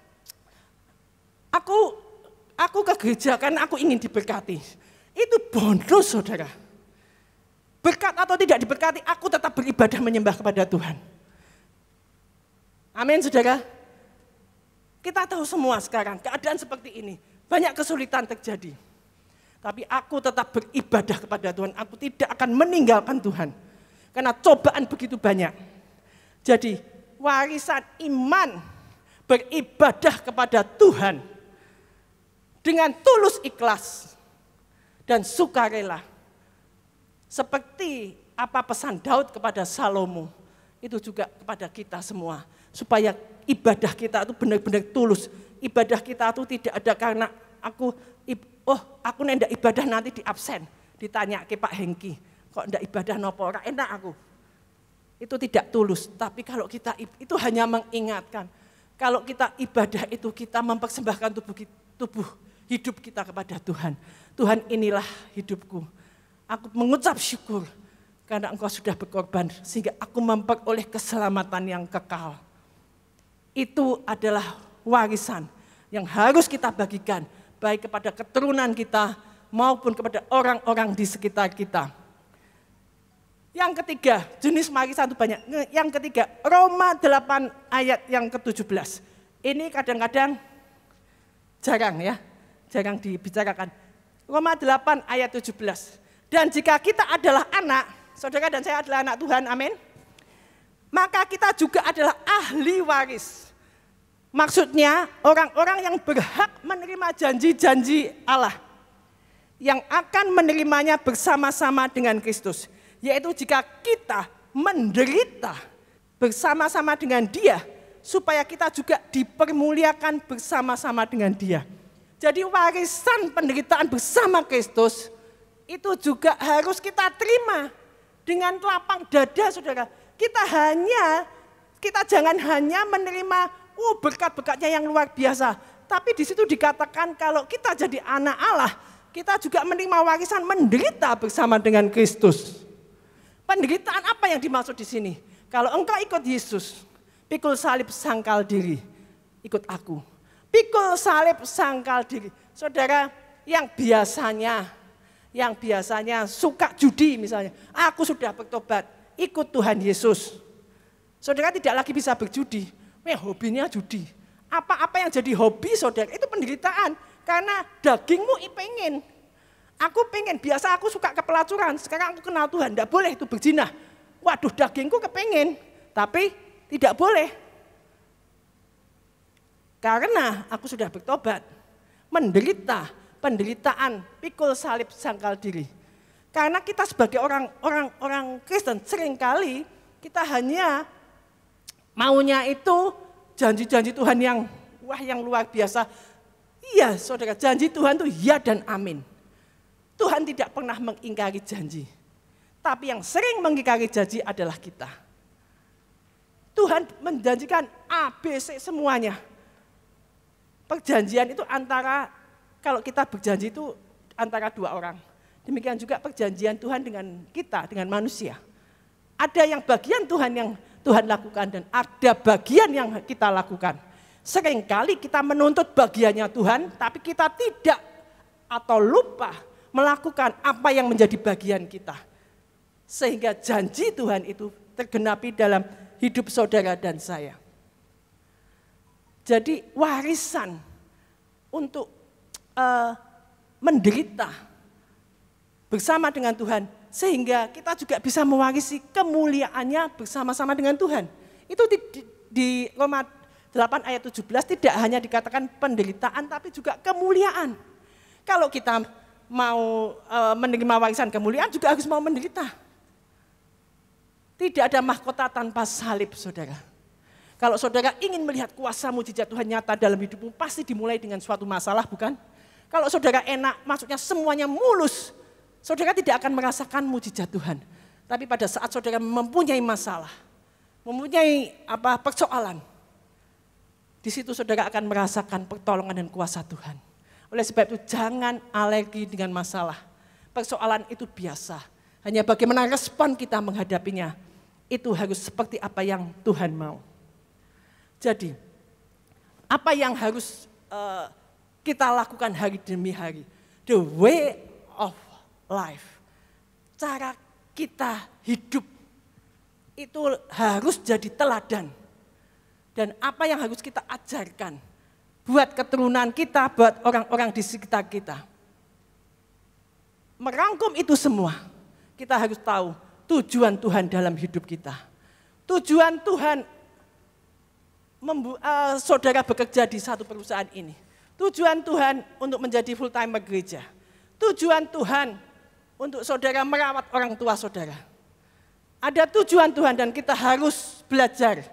aku ke gereja karena aku ingin diberkati. Itu bonus saudara. Berkat atau tidak diberkati, aku tetap beribadah menyembah kepada Tuhan. Amin saudara. Kita tahu semua sekarang keadaan seperti ini. Banyak kesulitan terjadi. Tapi aku tetap beribadah kepada Tuhan. Aku tidak akan meninggalkan Tuhan. Karena cobaan begitu banyak. Jadi warisan iman beribadah kepada Tuhan dengan tulus ikhlas dan sukarela. Seperti apa pesan Daud kepada Salomo, itu juga kepada kita semua. Supaya ibadah kita itu benar-benar tulus. Ibadah kita itu tidak ada karena aku nendak ibadah nanti di absen. Ditanya ke Pak Hengki, kok ndak ibadah nopo ora enak aku. Itu tidak tulus, tapi kalau kita itu hanya mengingatkan. Kalau kita ibadah itu kita mempersembahkan tubuh hidup kita kepada Tuhan. Tuhan, inilah hidupku. Aku mengucap syukur karena Engkau sudah berkorban sehingga aku memperoleh keselamatan yang kekal. Itu adalah warisan yang harus kita bagikan baik kepada keturunan kita maupun kepada orang-orang di sekitar kita. Yang ketiga, jenis warisan itu banyak. Yang ketiga, Roma 8 ayat yang ke-17. Ini kadang-kadang jarang dibicarakan. Roma 8 ayat 17. Dan jika kita adalah anak, saudara dan saya adalah anak Tuhan, amin. Maka kita juga adalah ahli waris. Maksudnya orang-orang yang berhak menerima janji-janji Allah. Yang akan menerimanya bersama-sama dengan Kristus. Yaitu jika kita menderita bersama-sama dengan Dia, supaya kita juga dipermuliakan bersama-sama dengan Dia. Jadi warisan penderitaan bersama Kristus itu juga harus kita terima dengan lapang dada, saudara. Kita jangan hanya menerima berkat-berkatnya yang luar biasa. Tapi di situ dikatakan kalau kita jadi anak Allah, kita juga menerima warisan menderita bersama dengan Kristus. Penderitaan apa yang dimaksud di sini? Kalau engkau ikut Yesus, pikul salib sangkal diri, ikut aku. Pikul salib sangkal diri. Saudara, yang biasanya suka judi misalnya, aku sudah bertobat, ikut Tuhan Yesus. Saudara tidak lagi bisa berjudi, hobinya judi. Apa-apa yang jadi hobi saudara, itu penderitaan. Karena dagingmu pengen. Aku pengen, biasa aku suka kepelacuran, sekarang aku kenal Tuhan, tidak boleh itu berzina. Waduh, dagingku kepengen, tapi tidak boleh. Karena aku sudah bertobat, menderita penderitaan, pikul salib sangkal diri. Karena kita sebagai orang Kristen seringkali kita hanya maunya itu janji-janji Tuhan yang luar biasa. Iya saudara, janji Tuhan itu ya dan amin. Tuhan tidak pernah mengingkari janji. Tapi yang sering mengingkari janji adalah kita. Tuhan menjanjikan A, B, C semuanya. Perjanjian itu kalau kita berjanji itu antara dua orang. Demikian juga perjanjian Tuhan dengan kita, dengan manusia. Ada yang bagian Tuhan yang Tuhan lakukan dan ada bagian yang kita lakukan. Seringkali kita menuntut bagiannya Tuhan, tapi kita tidak atau lupa melakukan apa yang menjadi bagian kita. Sehingga janji Tuhan itu tergenapi dalam hidup saudara dan saya. Jadi warisan untuk menderita bersama dengan Tuhan. Sehingga kita juga bisa mewarisi kemuliaannya bersama-sama dengan Tuhan. Itu di Roma 8 ayat 17 tidak hanya dikatakan penderitaan tapi juga kemuliaan. Kalau kita mau menerima warisan kemuliaan juga harus mau menderita. Tidak ada mahkota tanpa salib, saudara. Kalau saudara ingin melihat kuasa mujizat Tuhan nyata dalam hidupmu, pasti dimulai dengan suatu masalah, bukan? Kalau saudara enak, maksudnya semuanya mulus, saudara tidak akan merasakan mujizat Tuhan. Tapi pada saat saudara mempunyai masalah, mempunyai persoalan, di situ saudara akan merasakan pertolongan dan kuasa Tuhan. Oleh sebab itu jangan alergi dengan masalah. Persoalan itu biasa. Hanya bagaimana respon kita menghadapinya. Itu harus seperti apa yang Tuhan mau. Jadi apa yang harus kita lakukan hari demi hari? The way of life. Cara kita hidup itu harus jadi teladan. Dan apa yang harus kita ajarkan buat keturunan kita, buat orang-orang di sekitar kita. Merangkum itu semua, kita harus tahu tujuan Tuhan dalam hidup kita. Tujuan Tuhan saudara bekerja di satu perusahaan ini. Tujuan Tuhan untuk menjadi full timer gereja. Tujuan Tuhan untuk saudara merawat orang tua saudara. Ada tujuan Tuhan dan kita harus belajar.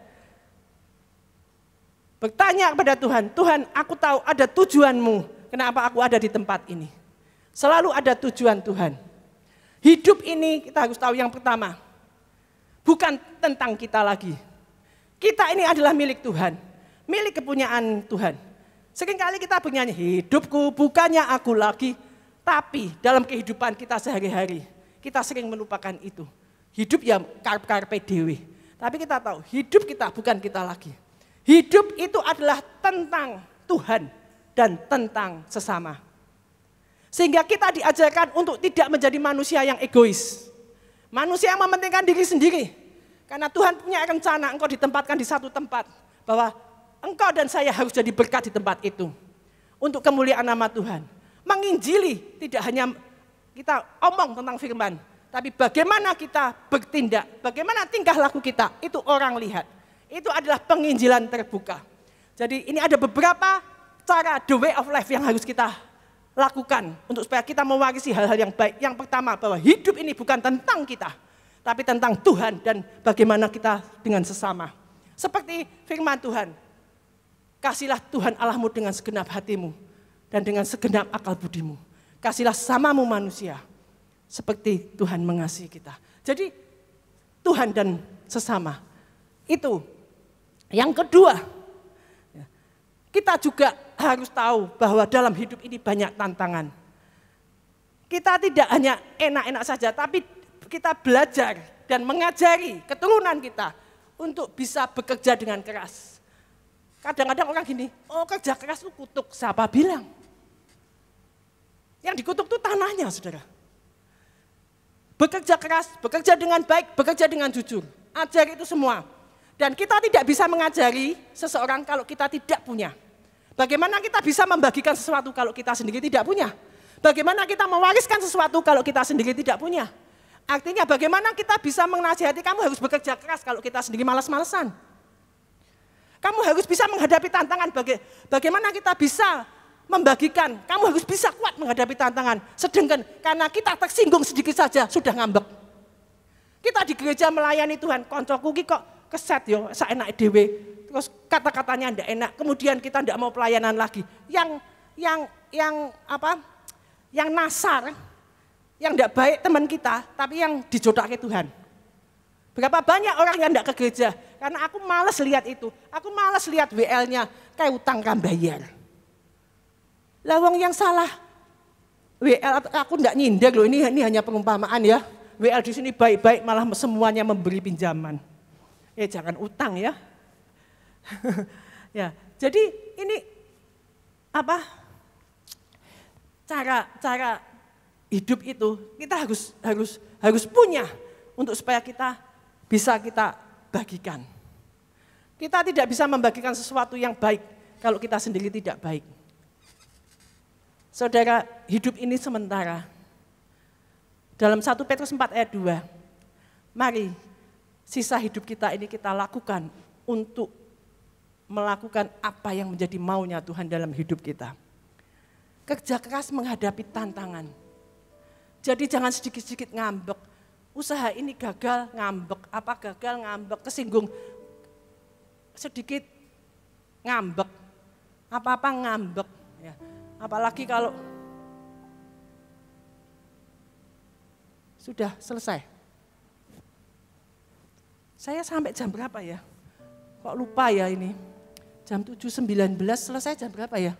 Bertanya kepada Tuhan, Tuhan aku tahu ada tujuanmu, kenapa aku ada di tempat ini. Selalu ada tujuan Tuhan. Hidup ini kita harus tahu yang pertama, bukan tentang kita lagi. Kita ini adalah milik Tuhan, milik kepunyaan Tuhan. Seringkali kita bernyanyi, hidupku bukannya aku lagi, tapi dalam kehidupan kita sehari-hari, kita sering melupakan itu. Hidup ya karpe dewe, tapi kita tahu hidup kita bukan kita lagi. Hidup itu adalah tentang Tuhan dan tentang sesama. Sehingga kita diajarkan untuk tidak menjadi manusia yang egois. Manusia yang mementingkan diri sendiri. Karena Tuhan punya rencana engkau ditempatkan di satu tempat. Bahwa engkau dan saya harus jadi berkat di tempat itu. Untuk kemuliaan nama Tuhan. Menginjili tidak hanya kita omong tentang firman, tapi bagaimana kita bertindak, bagaimana tingkah laku kita, itu orang lihat. Itu adalah penginjilan terbuka. Jadi ini ada beberapa cara, the way of life yang harus kita lakukan untuk supaya kita mewarisi hal-hal yang baik. Yang pertama, bahwa hidup ini bukan tentang kita, tapi tentang Tuhan dan bagaimana kita dengan sesama. Seperti firman Tuhan, kasihlah Tuhan Allahmu dengan segenap hatimu dan dengan segenap akal budimu. Kasihlah samamu manusia seperti Tuhan mengasihi kita. Jadi Tuhan dan sesama. Itu. Yang kedua, kita juga harus tahu bahwa dalam hidup ini banyak tantangan. Kita tidak hanya enak-enak saja, tapi kita belajar dan mengajari keturunan kita untuk bisa bekerja dengan keras. Kadang-kadang orang gini, oh kerja keras itu kutuk. Siapa bilang? Yang dikutuk itu tanahnya, saudara. Bekerja keras, bekerja dengan baik, bekerja dengan jujur. Ajar itu semua. Dan kita tidak bisa mengajari seseorang kalau kita tidak punya. Bagaimana kita bisa membagikan sesuatu kalau kita sendiri tidak punya? Bagaimana kita mewariskan sesuatu kalau kita sendiri tidak punya? Artinya bagaimana kita bisa menasihati kamu harus bekerja keras kalau kita sendiri malas-malesan? Kamu harus bisa menghadapi tantangan, bagaimana kita bisa membagikan, kamu harus bisa kuat menghadapi tantangan. Sedangkan karena kita tersinggung sedikit saja sudah ngambek. Kita di gereja melayani Tuhan, koncoku ki kok keset yo, saenak dhewe. Terus kata-katanya ndak enak, kemudian kita ndak mau pelayanan lagi. Yang nasar, yang ndak baik teman kita, tapi yang dijodake Tuhan. Berapa banyak orang yang ndak ke gereja, karena aku malas lihat itu. Aku malas lihat WL-nya, kayak utang kan bayar. Lawang yang salah, WL aku ndak nyindir loh, ini hanya perumpamaan ya. WL di sini baik-baik malah semuanya memberi pinjaman. Jangan utang ya. Ya, jadi ini cara hidup itu kita harus punya untuk supaya kita bisa kita bagikan. Kita tidak bisa membagikan sesuatu yang baik kalau kita sendiri tidak baik. Saudara, hidup ini sementara. Dalam 1 Petrus 4 ayat 2, mari sisa hidup kita ini kita lakukan untuk melakukan apa yang menjadi maunya Tuhan dalam hidup kita. Kerja keras menghadapi tantangan. Jadi jangan sedikit-sedikit ngambek. Usaha ini gagal ngambek, gagal ngambek, kesinggung. Sedikit ngambek, apa-apa ngambek. Ya. Apalagi kalau sudah selesai. Saya sampai jam berapa ya? Kok lupa ya ini? Jam 7.19 selesai jam berapa ya?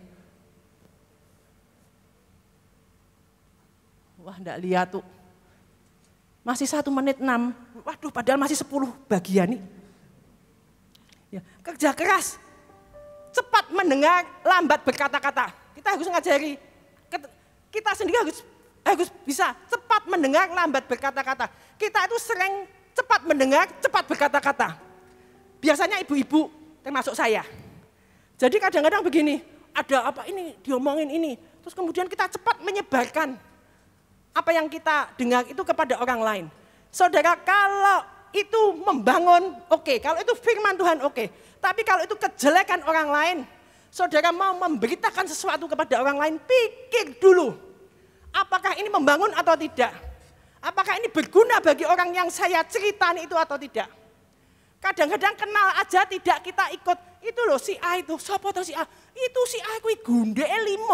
Wah enggak lihat tuh. Masih 1 menit 6. Waduh padahal masih 10 bagian nih. Ya, kerja keras. Cepat mendengar, lambat berkata-kata. Kita harus ngajari. Kita sendiri harus bisa cepat mendengar, lambat berkata-kata. Kita itu sering cepat mendengar, cepat berkata-kata. Biasanya ibu-ibu termasuk saya. Jadi kadang-kadang begini, ada apa ini, diomongin ini. Terus kemudian kita cepat menyebarkan apa yang kita dengar itu kepada orang lain. Saudara, kalau itu membangun, oke. Kalau itu firman Tuhan, oke. Tapi kalau itu kejelekan orang lain, saudara mau memberitakan sesuatu kepada orang lain, pikir dulu. Apakah ini membangun atau tidak? Apakah ini berguna bagi orang yang saya ceritain itu atau tidak? Kadang-kadang kenal aja tidak kita ikut. Itu loh si A itu, siapa tuh si A? Itu si A kuwi gunde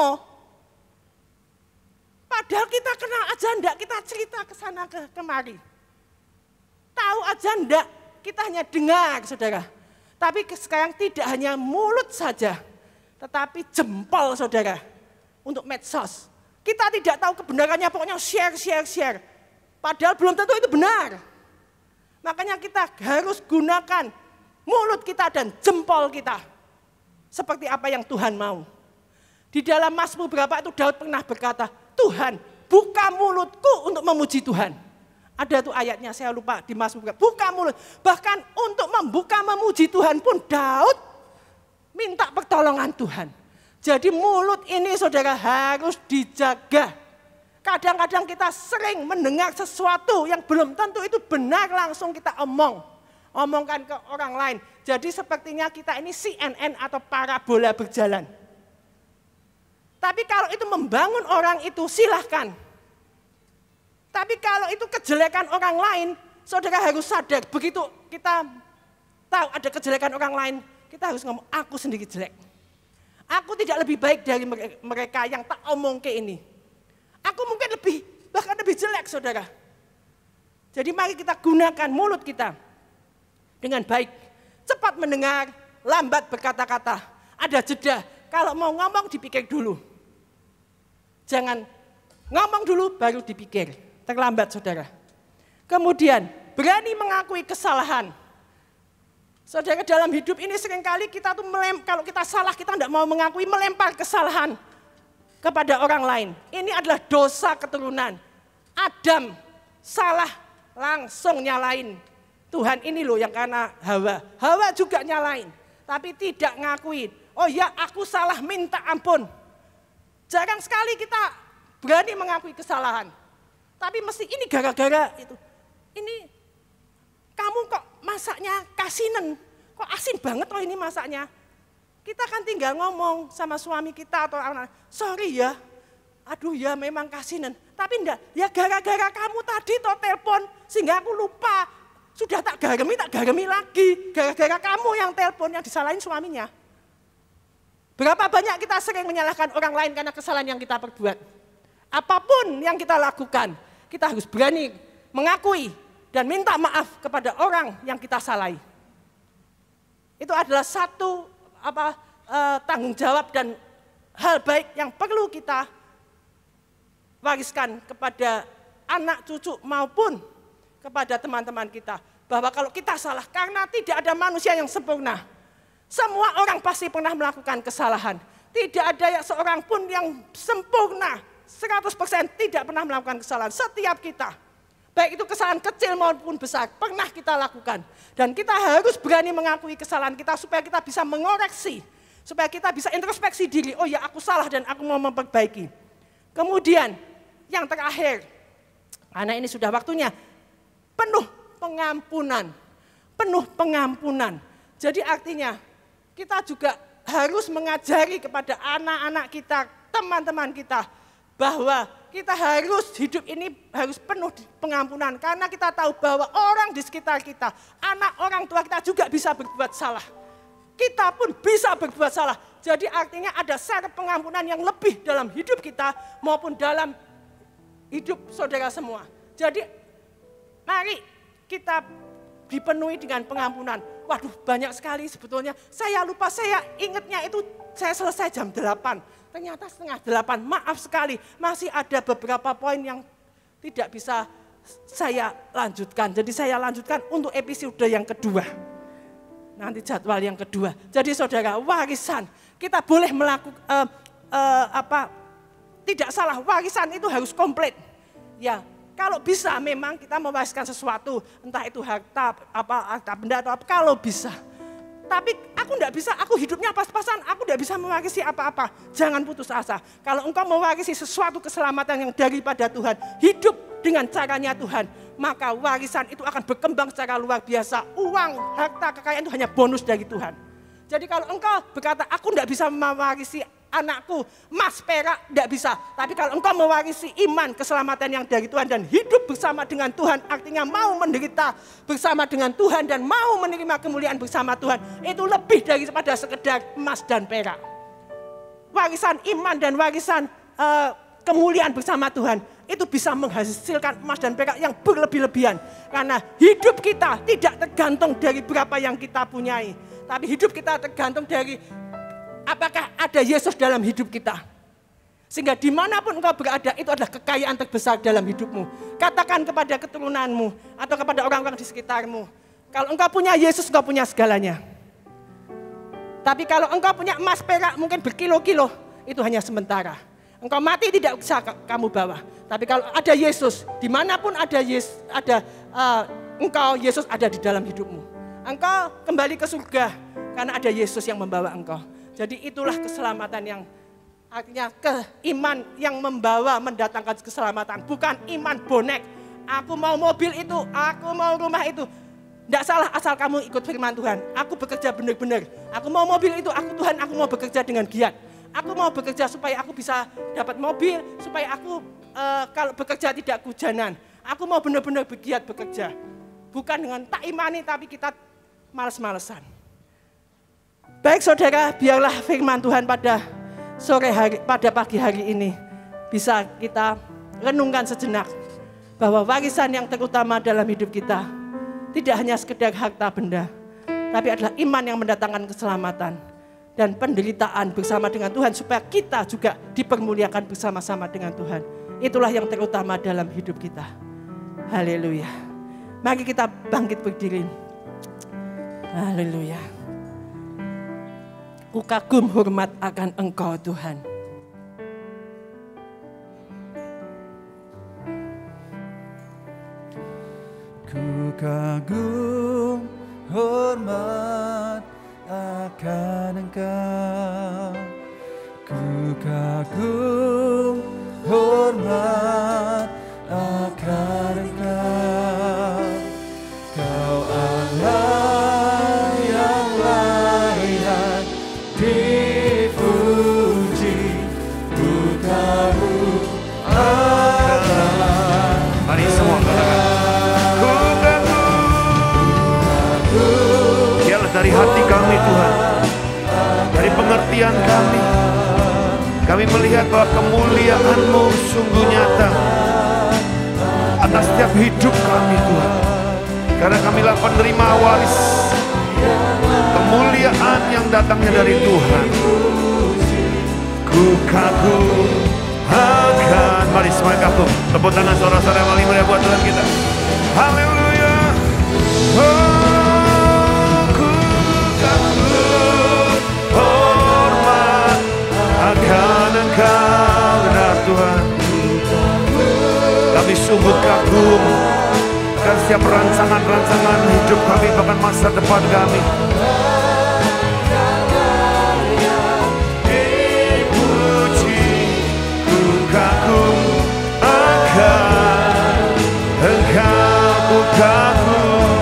5. Padahal kita kenal aja ndak, kita cerita ke sana kemari. Tahu aja ndak, kita hanya dengar saudara. Tapi sekarang tidak hanya mulut saja, tetapi jempol saudara untuk medsos. Kita tidak tahu kebenarannya, pokoknya share. Padahal belum tentu itu benar. Makanya kita harus gunakan mulut kita dan jempol kita. Seperti apa yang Tuhan mau. Di dalam Mazmur berapa itu Daud pernah berkata, Tuhan buka mulutku untuk memuji Tuhan. Ada tuh ayatnya saya lupa di Mazmur berapa. Buka mulut. Bahkan untuk membuka memuji Tuhan pun Daud minta pertolongan Tuhan. Jadi mulut ini saudara harus dijaga. Kadang-kadang kita sering mendengar sesuatu yang belum tentu itu benar, langsung kita omongkan ke orang lain. Jadi sepertinya kita ini CNN atau parabola berjalan. Tapi kalau itu membangun orang itu silahkan. Tapi kalau itu kejelekan orang lain, saudara harus sadar. Begitu kita tahu ada kejelekan orang lain, kita harus ngomong, aku sendiri jelek. Aku tidak lebih baik dari mereka yang tak omong ke ini. Aku mungkin bahkan lebih jelek saudara. Jadi mari kita gunakan mulut kita dengan baik. Cepat mendengar, lambat berkata-kata. Ada jeda, kalau mau ngomong dipikir dulu. Jangan ngomong dulu baru dipikir, terlambat saudara. Kemudian berani mengakui kesalahan. Saudara, dalam hidup ini seringkali kita tuh kalau kita salah kita tidak mau mengakui, melempar kesalahan kepada orang lain. Ini adalah dosa keturunan. Adam salah langsung nyalain Tuhan, ini loh yang karena Hawa. Hawa juga nyalain, tapi tidak ngakuin. Oh ya, aku salah, minta ampun. Jarang sekali kita berani mengakui kesalahan. Tapi mesti ini gara-gara itu. Ini kamu kok masaknya kasinen, kok asin banget loh ini masaknya. Kita kan tinggal ngomong sama suami kita atau anak, sorry ya, aduh ya memang kasinen. Tapi enggak, ya gara-gara kamu tadi toh telepon sehingga aku lupa. Sudah tak garami lagi. Gara-gara kamu yang telepon, yang disalahin suaminya. Berapa banyak kita sering menyalahkan orang lain karena kesalahan yang kita perbuat. Apapun yang kita lakukan, kita harus berani mengakui dan minta maaf kepada orang yang kita salahi. Itu adalah satu tanggung jawab dan hal baik yang perlu kita wariskan kepada anak cucu maupun kepada teman-teman kita. Bahwa kalau kita salah, karena tidak ada manusia yang sempurna. Semua orang pasti pernah melakukan kesalahan. Tidak ada seorang pun yang sempurna, 100% tidak pernah melakukan kesalahan. Setiap kita, baik itu kesalahan kecil maupun besar, pernah kita lakukan. Dan kita harus berani mengakui kesalahan kita supaya kita bisa mengoreksi. Supaya kita bisa introspeksi diri, oh ya aku salah dan aku mau memperbaiki. Kemudian yang terakhir, karena ini sudah waktunya, penuh pengampunan. Jadi artinya kita juga harus mengajari kepada anak-anak kita, teman-teman kita, bahwa kita harus hidup ini harus penuh pengampunan. Karena kita tahu bahwa orang di sekitar kita, anak orang tua kita juga bisa berbuat salah. Kita pun bisa berbuat salah. Jadi artinya ada syarat pengampunan yang lebih dalam hidup kita maupun dalam hidup saudara semua. Jadi mari kita dipenuhi dengan pengampunan. Waduh, banyak sekali sebetulnya. Saya lupa, saya ingatnya itu saya selesai jam 8. Ternyata setengah 8. Maaf sekali, masih ada beberapa poin yang tidak bisa saya lanjutkan. Jadi saya lanjutkan untuk episode yang kedua. Nanti jadwal yang kedua. Jadi saudara, warisan kita boleh melakukan tidak salah, warisan itu harus komplit. Ya, kalau bisa memang kita mewariskan sesuatu, entah itu harta benda atau apa, kalau bisa. Tapi aku enggak bisa, aku hidupnya pas-pasan, aku enggak bisa mewarisi apa-apa. Jangan putus asa. Kalau engkau mewarisi sesuatu keselamatan yang daripada Tuhan, hidup dengan caranya Tuhan, maka warisan itu akan berkembang secara luar biasa. Uang, harta, kekayaan itu hanya bonus dari Tuhan. Jadi kalau engkau berkata, aku enggak bisa mewarisi anakku, emas, perak, tidak bisa. Tapi kalau engkau mewarisi iman, keselamatan yang dari Tuhan dan hidup bersama dengan Tuhan, artinya mau menderita bersama dengan Tuhan dan mau menerima kemuliaan bersama Tuhan, itu lebih daripada sekedar emas dan perak. Warisan iman dan warisan kemuliaan bersama Tuhan, itu bisa menghasilkan emas dan perak yang berlebih-lebihan. Karena hidup kita tidak tergantung dari berapa yang kita punyai, tapi hidup kita tergantung dari apakah ada Yesus dalam hidup kita. Sehingga dimanapun engkau berada, itu adalah kekayaan terbesar dalam hidupmu. Katakan kepada keturunanmu atau kepada orang-orang di sekitarmu, kalau engkau punya Yesus, engkau punya segalanya. Tapi kalau engkau punya emas perak mungkin berkilo-kilo, itu hanya sementara. Engkau mati tidak bisa kamu bawa. Tapi kalau ada Yesus, dimanapun ada Yesus, Yesus ada di dalam hidupmu. Engkau kembali ke surga karena ada Yesus yang membawa engkau. Jadi itulah keselamatan yang artinya iman yang mendatangkan keselamatan. Bukan iman bonek. Aku mau mobil itu, aku mau rumah itu. Tidak salah asal kamu ikut firman Tuhan. Aku bekerja benar-benar. Aku mau mobil itu, Tuhan aku mau bekerja dengan giat. Aku mau bekerja supaya aku bisa dapat mobil, supaya aku kalau bekerja tidak kehujanan. Aku mau benar-benar bergiat bekerja. Bukan dengan tak imani tapi kita malas-malesan. Baik saudara, biarlah firman Tuhan pada pagi hari ini bisa kita renungkan sejenak bahwa warisan yang terutama dalam hidup kita tidak hanya sekedar harta benda, tapi adalah iman yang mendatangkan keselamatan dan penderitaan bersama dengan Tuhan supaya kita juga dipermuliakan bersama-sama dengan Tuhan. Itulah yang terutama dalam hidup kita. Haleluya. Mari kita bangkit berdiri. Haleluya. Ku kagum hormat akan Engkau Tuhan. Ku kagum hormat akan Engkau. Ku kagum hormat akan Engkau. Kau Allah yang layak dipuji. Ku kagum Allah. Mari semua katakan, ku kagum. Dialah dari hati kami Tuhan, dari pengertian kami. Kami melihat bahwa kemuliaan-Mu sungguh nyata atas setiap hidup kami Tuhan. Karena kamilah penerima waris kemuliaan yang datangnya dari Tuhan. Ku kagum akan. Mari semua kagum. Tepuk tangan saudara-saudara yang paling mulia buat Tuhan kita. Haleluya. Oh, ku kagum hormat akan Engkau, benar Tuhan. Kami sungguh kagum akan setiap rancangan-rancangan hidup kami, bahkan masa depan kami. Dipuji, ku kagum akan Engkau, ku kagum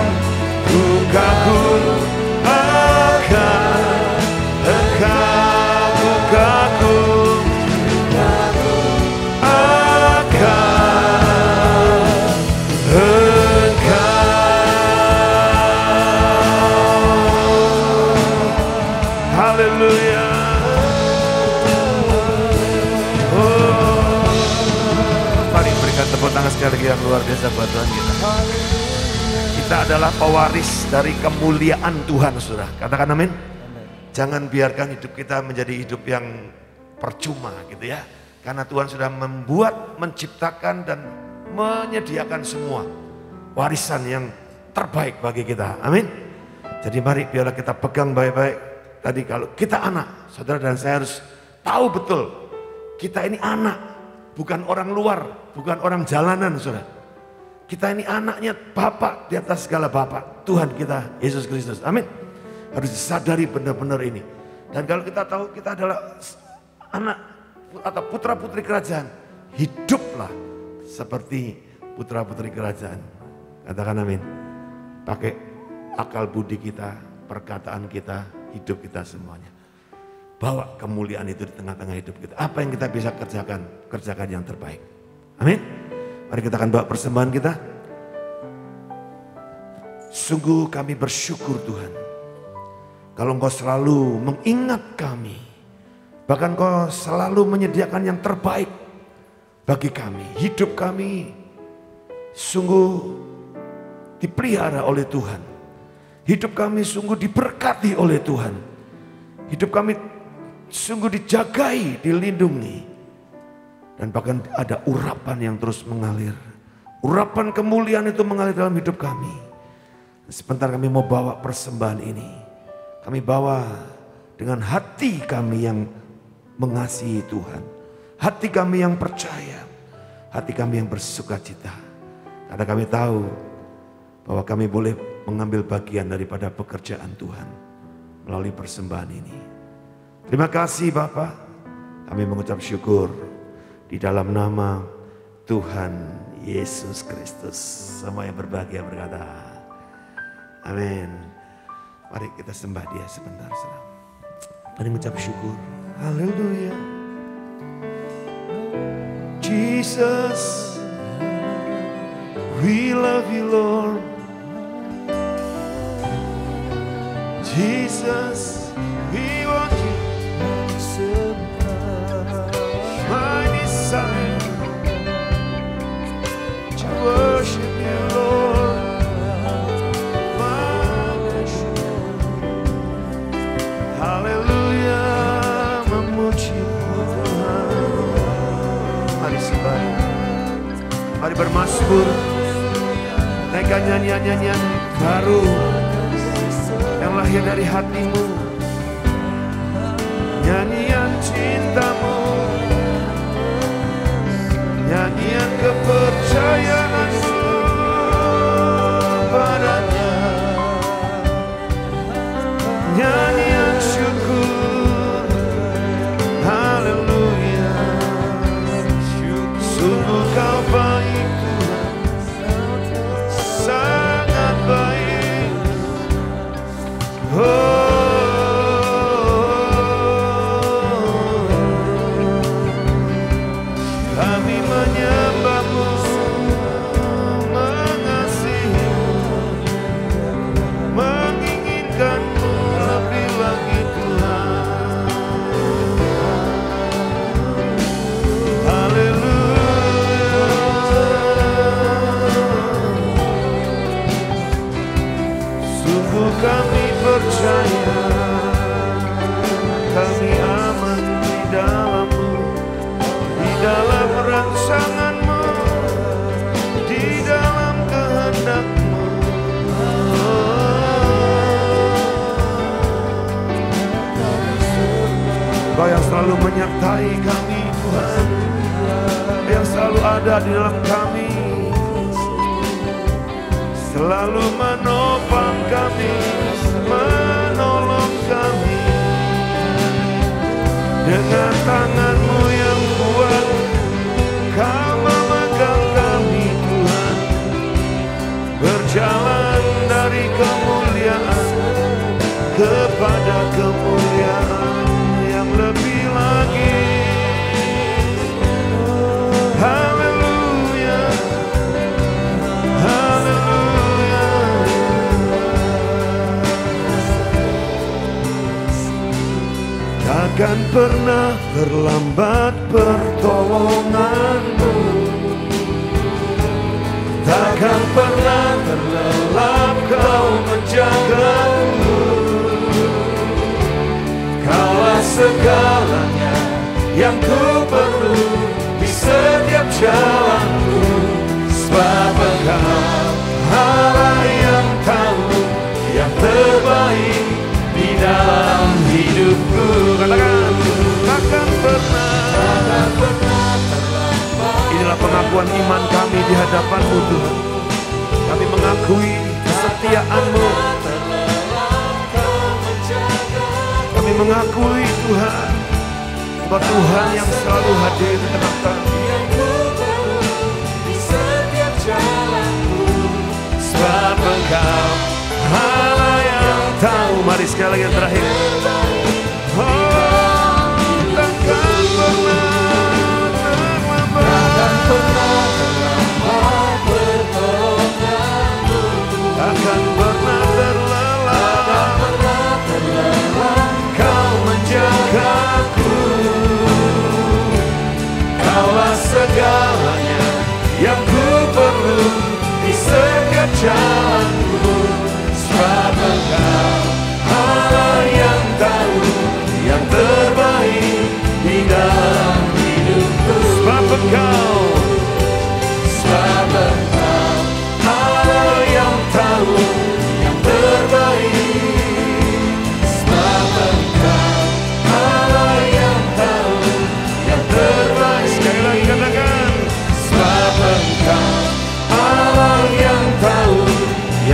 akan Engkau, ku kagum haleluya. Mari berikan tepuk tangan sekali lagi yang luar biasa buat Tuhan kita. Kita adalah pewaris dari kemuliaan Tuhan, saudara. Katakan amin. Jangan biarkan hidup kita menjadi hidup yang percuma gitu ya. Karena Tuhan sudah membuat, menciptakan dan menyediakan semua warisan yang terbaik bagi kita. Amin. Jadi mari biarlah kita pegang baik-baik. Tadi kalau kita anak, saudara dan saya harus tahu betul. Kita ini anak, bukan orang luar, bukan orang jalanan, saudara. Kita ini anaknya Bapa di atas segala Bapa, Tuhan kita Yesus Kristus. Amin. Harus disadari benar-benar ini. Dan kalau kita tahu kita adalah anak atau putra-putri kerajaan, hiduplah seperti putra-putri kerajaan. Katakan amin. Pakai akal budi kita, perkataan kita, hidup kita semuanya. Bawa kemuliaan itu di tengah-tengah hidup kita. Apa yang kita bisa kerjakan, kerjakan yang terbaik. Amin. Mari kita akan bawa persembahan kita. Sungguh kami bersyukur Tuhan. Kalau Engkau selalu mengingat kami. Bahkan Engkau selalu menyediakan yang terbaik bagi kami. Hidup kami sungguh dipelihara oleh Tuhan. Hidup kami sungguh diberkati oleh Tuhan. Hidup kami sungguh dijagai, dilindungi. Dan bahkan ada urapan yang terus mengalir. Urapan kemuliaan itu mengalir dalam hidup kami. Sebentar kami mau bawa persembahan ini. Kami bawa dengan hati kami yang mengasihi Tuhan. Hati kami yang percaya. Hati kami yang bersuka cita. Karena kami tahu bahwa kami boleh mengambil bagian daripada pekerjaan Tuhan melalui persembahan ini. Terima kasih Bapa. Kami mengucap syukur di dalam nama Tuhan Yesus Kristus. Semua yang berbahagia berkata, amin. Mari kita sembah Dia sebentar. Mari mengucap syukur. Haleluya. Jesus, we love you Lord. Jesus, we want you. My desire to worship you Lord. My haleluya, memuji Tuhan. Mari sembah, mari bermasmur, naikkan nyanyian-nyanyian baru yang lahir dari hatimu, nyanyian cintamu, nyanyian kepercayaanmu padanya, nyanyian syukur. Haleluya, sungguh kau baik Tuhan, sangat baik. Kami menyembahmu, mengasihimu, menginginkanmu lebih lagi Tuhan. Haleluya, sungguh kami percaya, kami aman di dalam-Mu, di dalam rancangan-Mu, di dalam kehendak-Mu. Kau yang selalu menyertai kami Tuhan, yang selalu ada di dalam kami, selalu menopang kami, menolong kami. Dengan tangan-Mu yang kuat, Kau memegang kami Tuhan, berjalan dari kemuliaan kepada kemuliaan yang lebih lagi. Haleluya, haleluya. Takkan pernah terlambat pertolongan-Mu, takkan pernah terlelap Kau menjagaku. Kaulah segalanya yang ku perlu di setiap jalanku, sebab Engkau Allah yang tahu yang terbaik di dalam hidupku. Katakan, takkan pernah terlambat. Inilah pengakuan iman kami di hadapan-Mu Tuhan. Kami mengakui kesetiaan-Mu. Kami mengakui Tuhan bahwa Tuhan yang selalu hadir di tengah kami. Sebab Engkau Allah yang tahu. Mari sekali lagi yang terakhir. Takkan pernah pertolongan-Mu, takkan pernah terlelap Kau menjagaku. Kaulah segalanya yang ku perlu di setiap jalanku, sebab Engkau Allah yang tahu yang terbaik di dalam hidupku. Sebab Engkau Allah yang tahu yang terbaik. Sebab Engkau Allah yang tahu yang terbaik. Sekali lagi katakan, sebab Engkau Allah yang tahu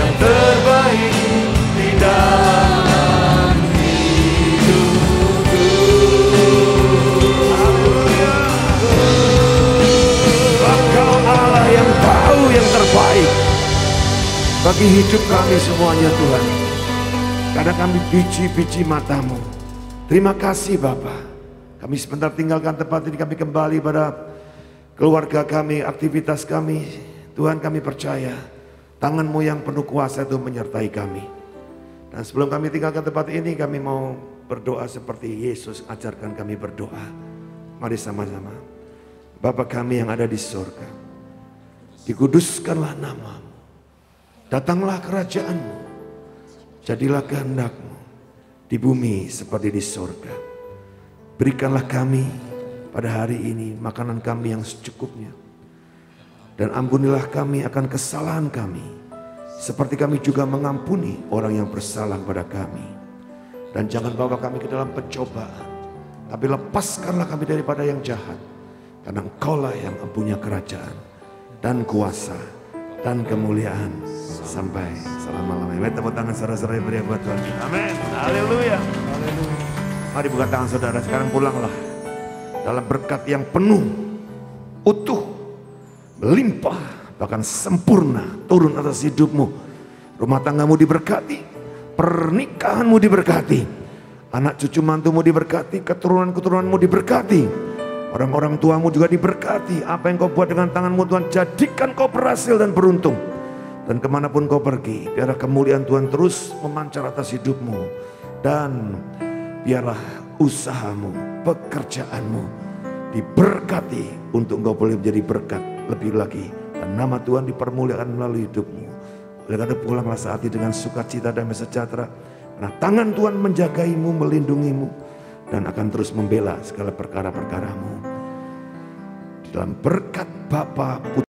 memiliki hidup kami semuanya Tuhan. Karena kami biji-biji mata-Mu. Terima kasih Bapa. Kami sebentar tinggalkan tempat ini, kami kembali pada keluarga kami, aktivitas kami. Tuhan, kami percaya tangan-Mu yang penuh kuasa itu menyertai kami. Dan sebelum kami tinggalkan tempat ini, kami mau berdoa seperti Yesus ajarkan kami berdoa. Mari sama-sama. Bapa kami yang ada di surga, dikuduskanlah nama-Mu. Datanglah kerajaan-Mu. Jadilah kehendak-Mu di bumi seperti di surga. Berikanlah kami pada hari ini makanan kami yang secukupnya. Dan ampunilah kami akan kesalahan kami, seperti kami juga mengampuni orang yang bersalah pada kami. Dan jangan bawa kami ke dalam pencobaan, tapi lepaskanlah kami daripada yang jahat. Karena Engkaulah yang mempunyai kerajaan dan kuasa dan kemuliaan sampai selama-lamanya. Mari tepuk tangan saudara-saudara yang beriak buat Tuhan. Amin. Haleluya. Mari buka tangan saudara, sekarang pulanglah dalam berkat yang penuh, utuh, melimpah, bahkan sempurna turun atas hidupmu. Rumah tanggamu diberkati, pernikahanmu diberkati, anak cucu mantumu diberkati, keturunan-keturunanmu diberkati, orang-orang tuamu juga diberkati. Apa yang kau buat dengan tanganmu Tuhan, jadikan kau berhasil dan beruntung. Dan kemanapun kau pergi, biarlah kemuliaan Tuhan terus memancar atas hidupmu. Dan biarlah usahamu, pekerjaanmu diberkati untuk engkau boleh menjadi berkat lebih lagi. Dan nama Tuhan dipermuliakan melalui hidupmu. Oleh karena pulanglah saat ini dengan sukacita dan sejahtera. Karena tangan Tuhan menjagaimu, melindungimu. Dan akan terus membela segala perkara-perkaramu. Di dalam berkat Bapa, Putra,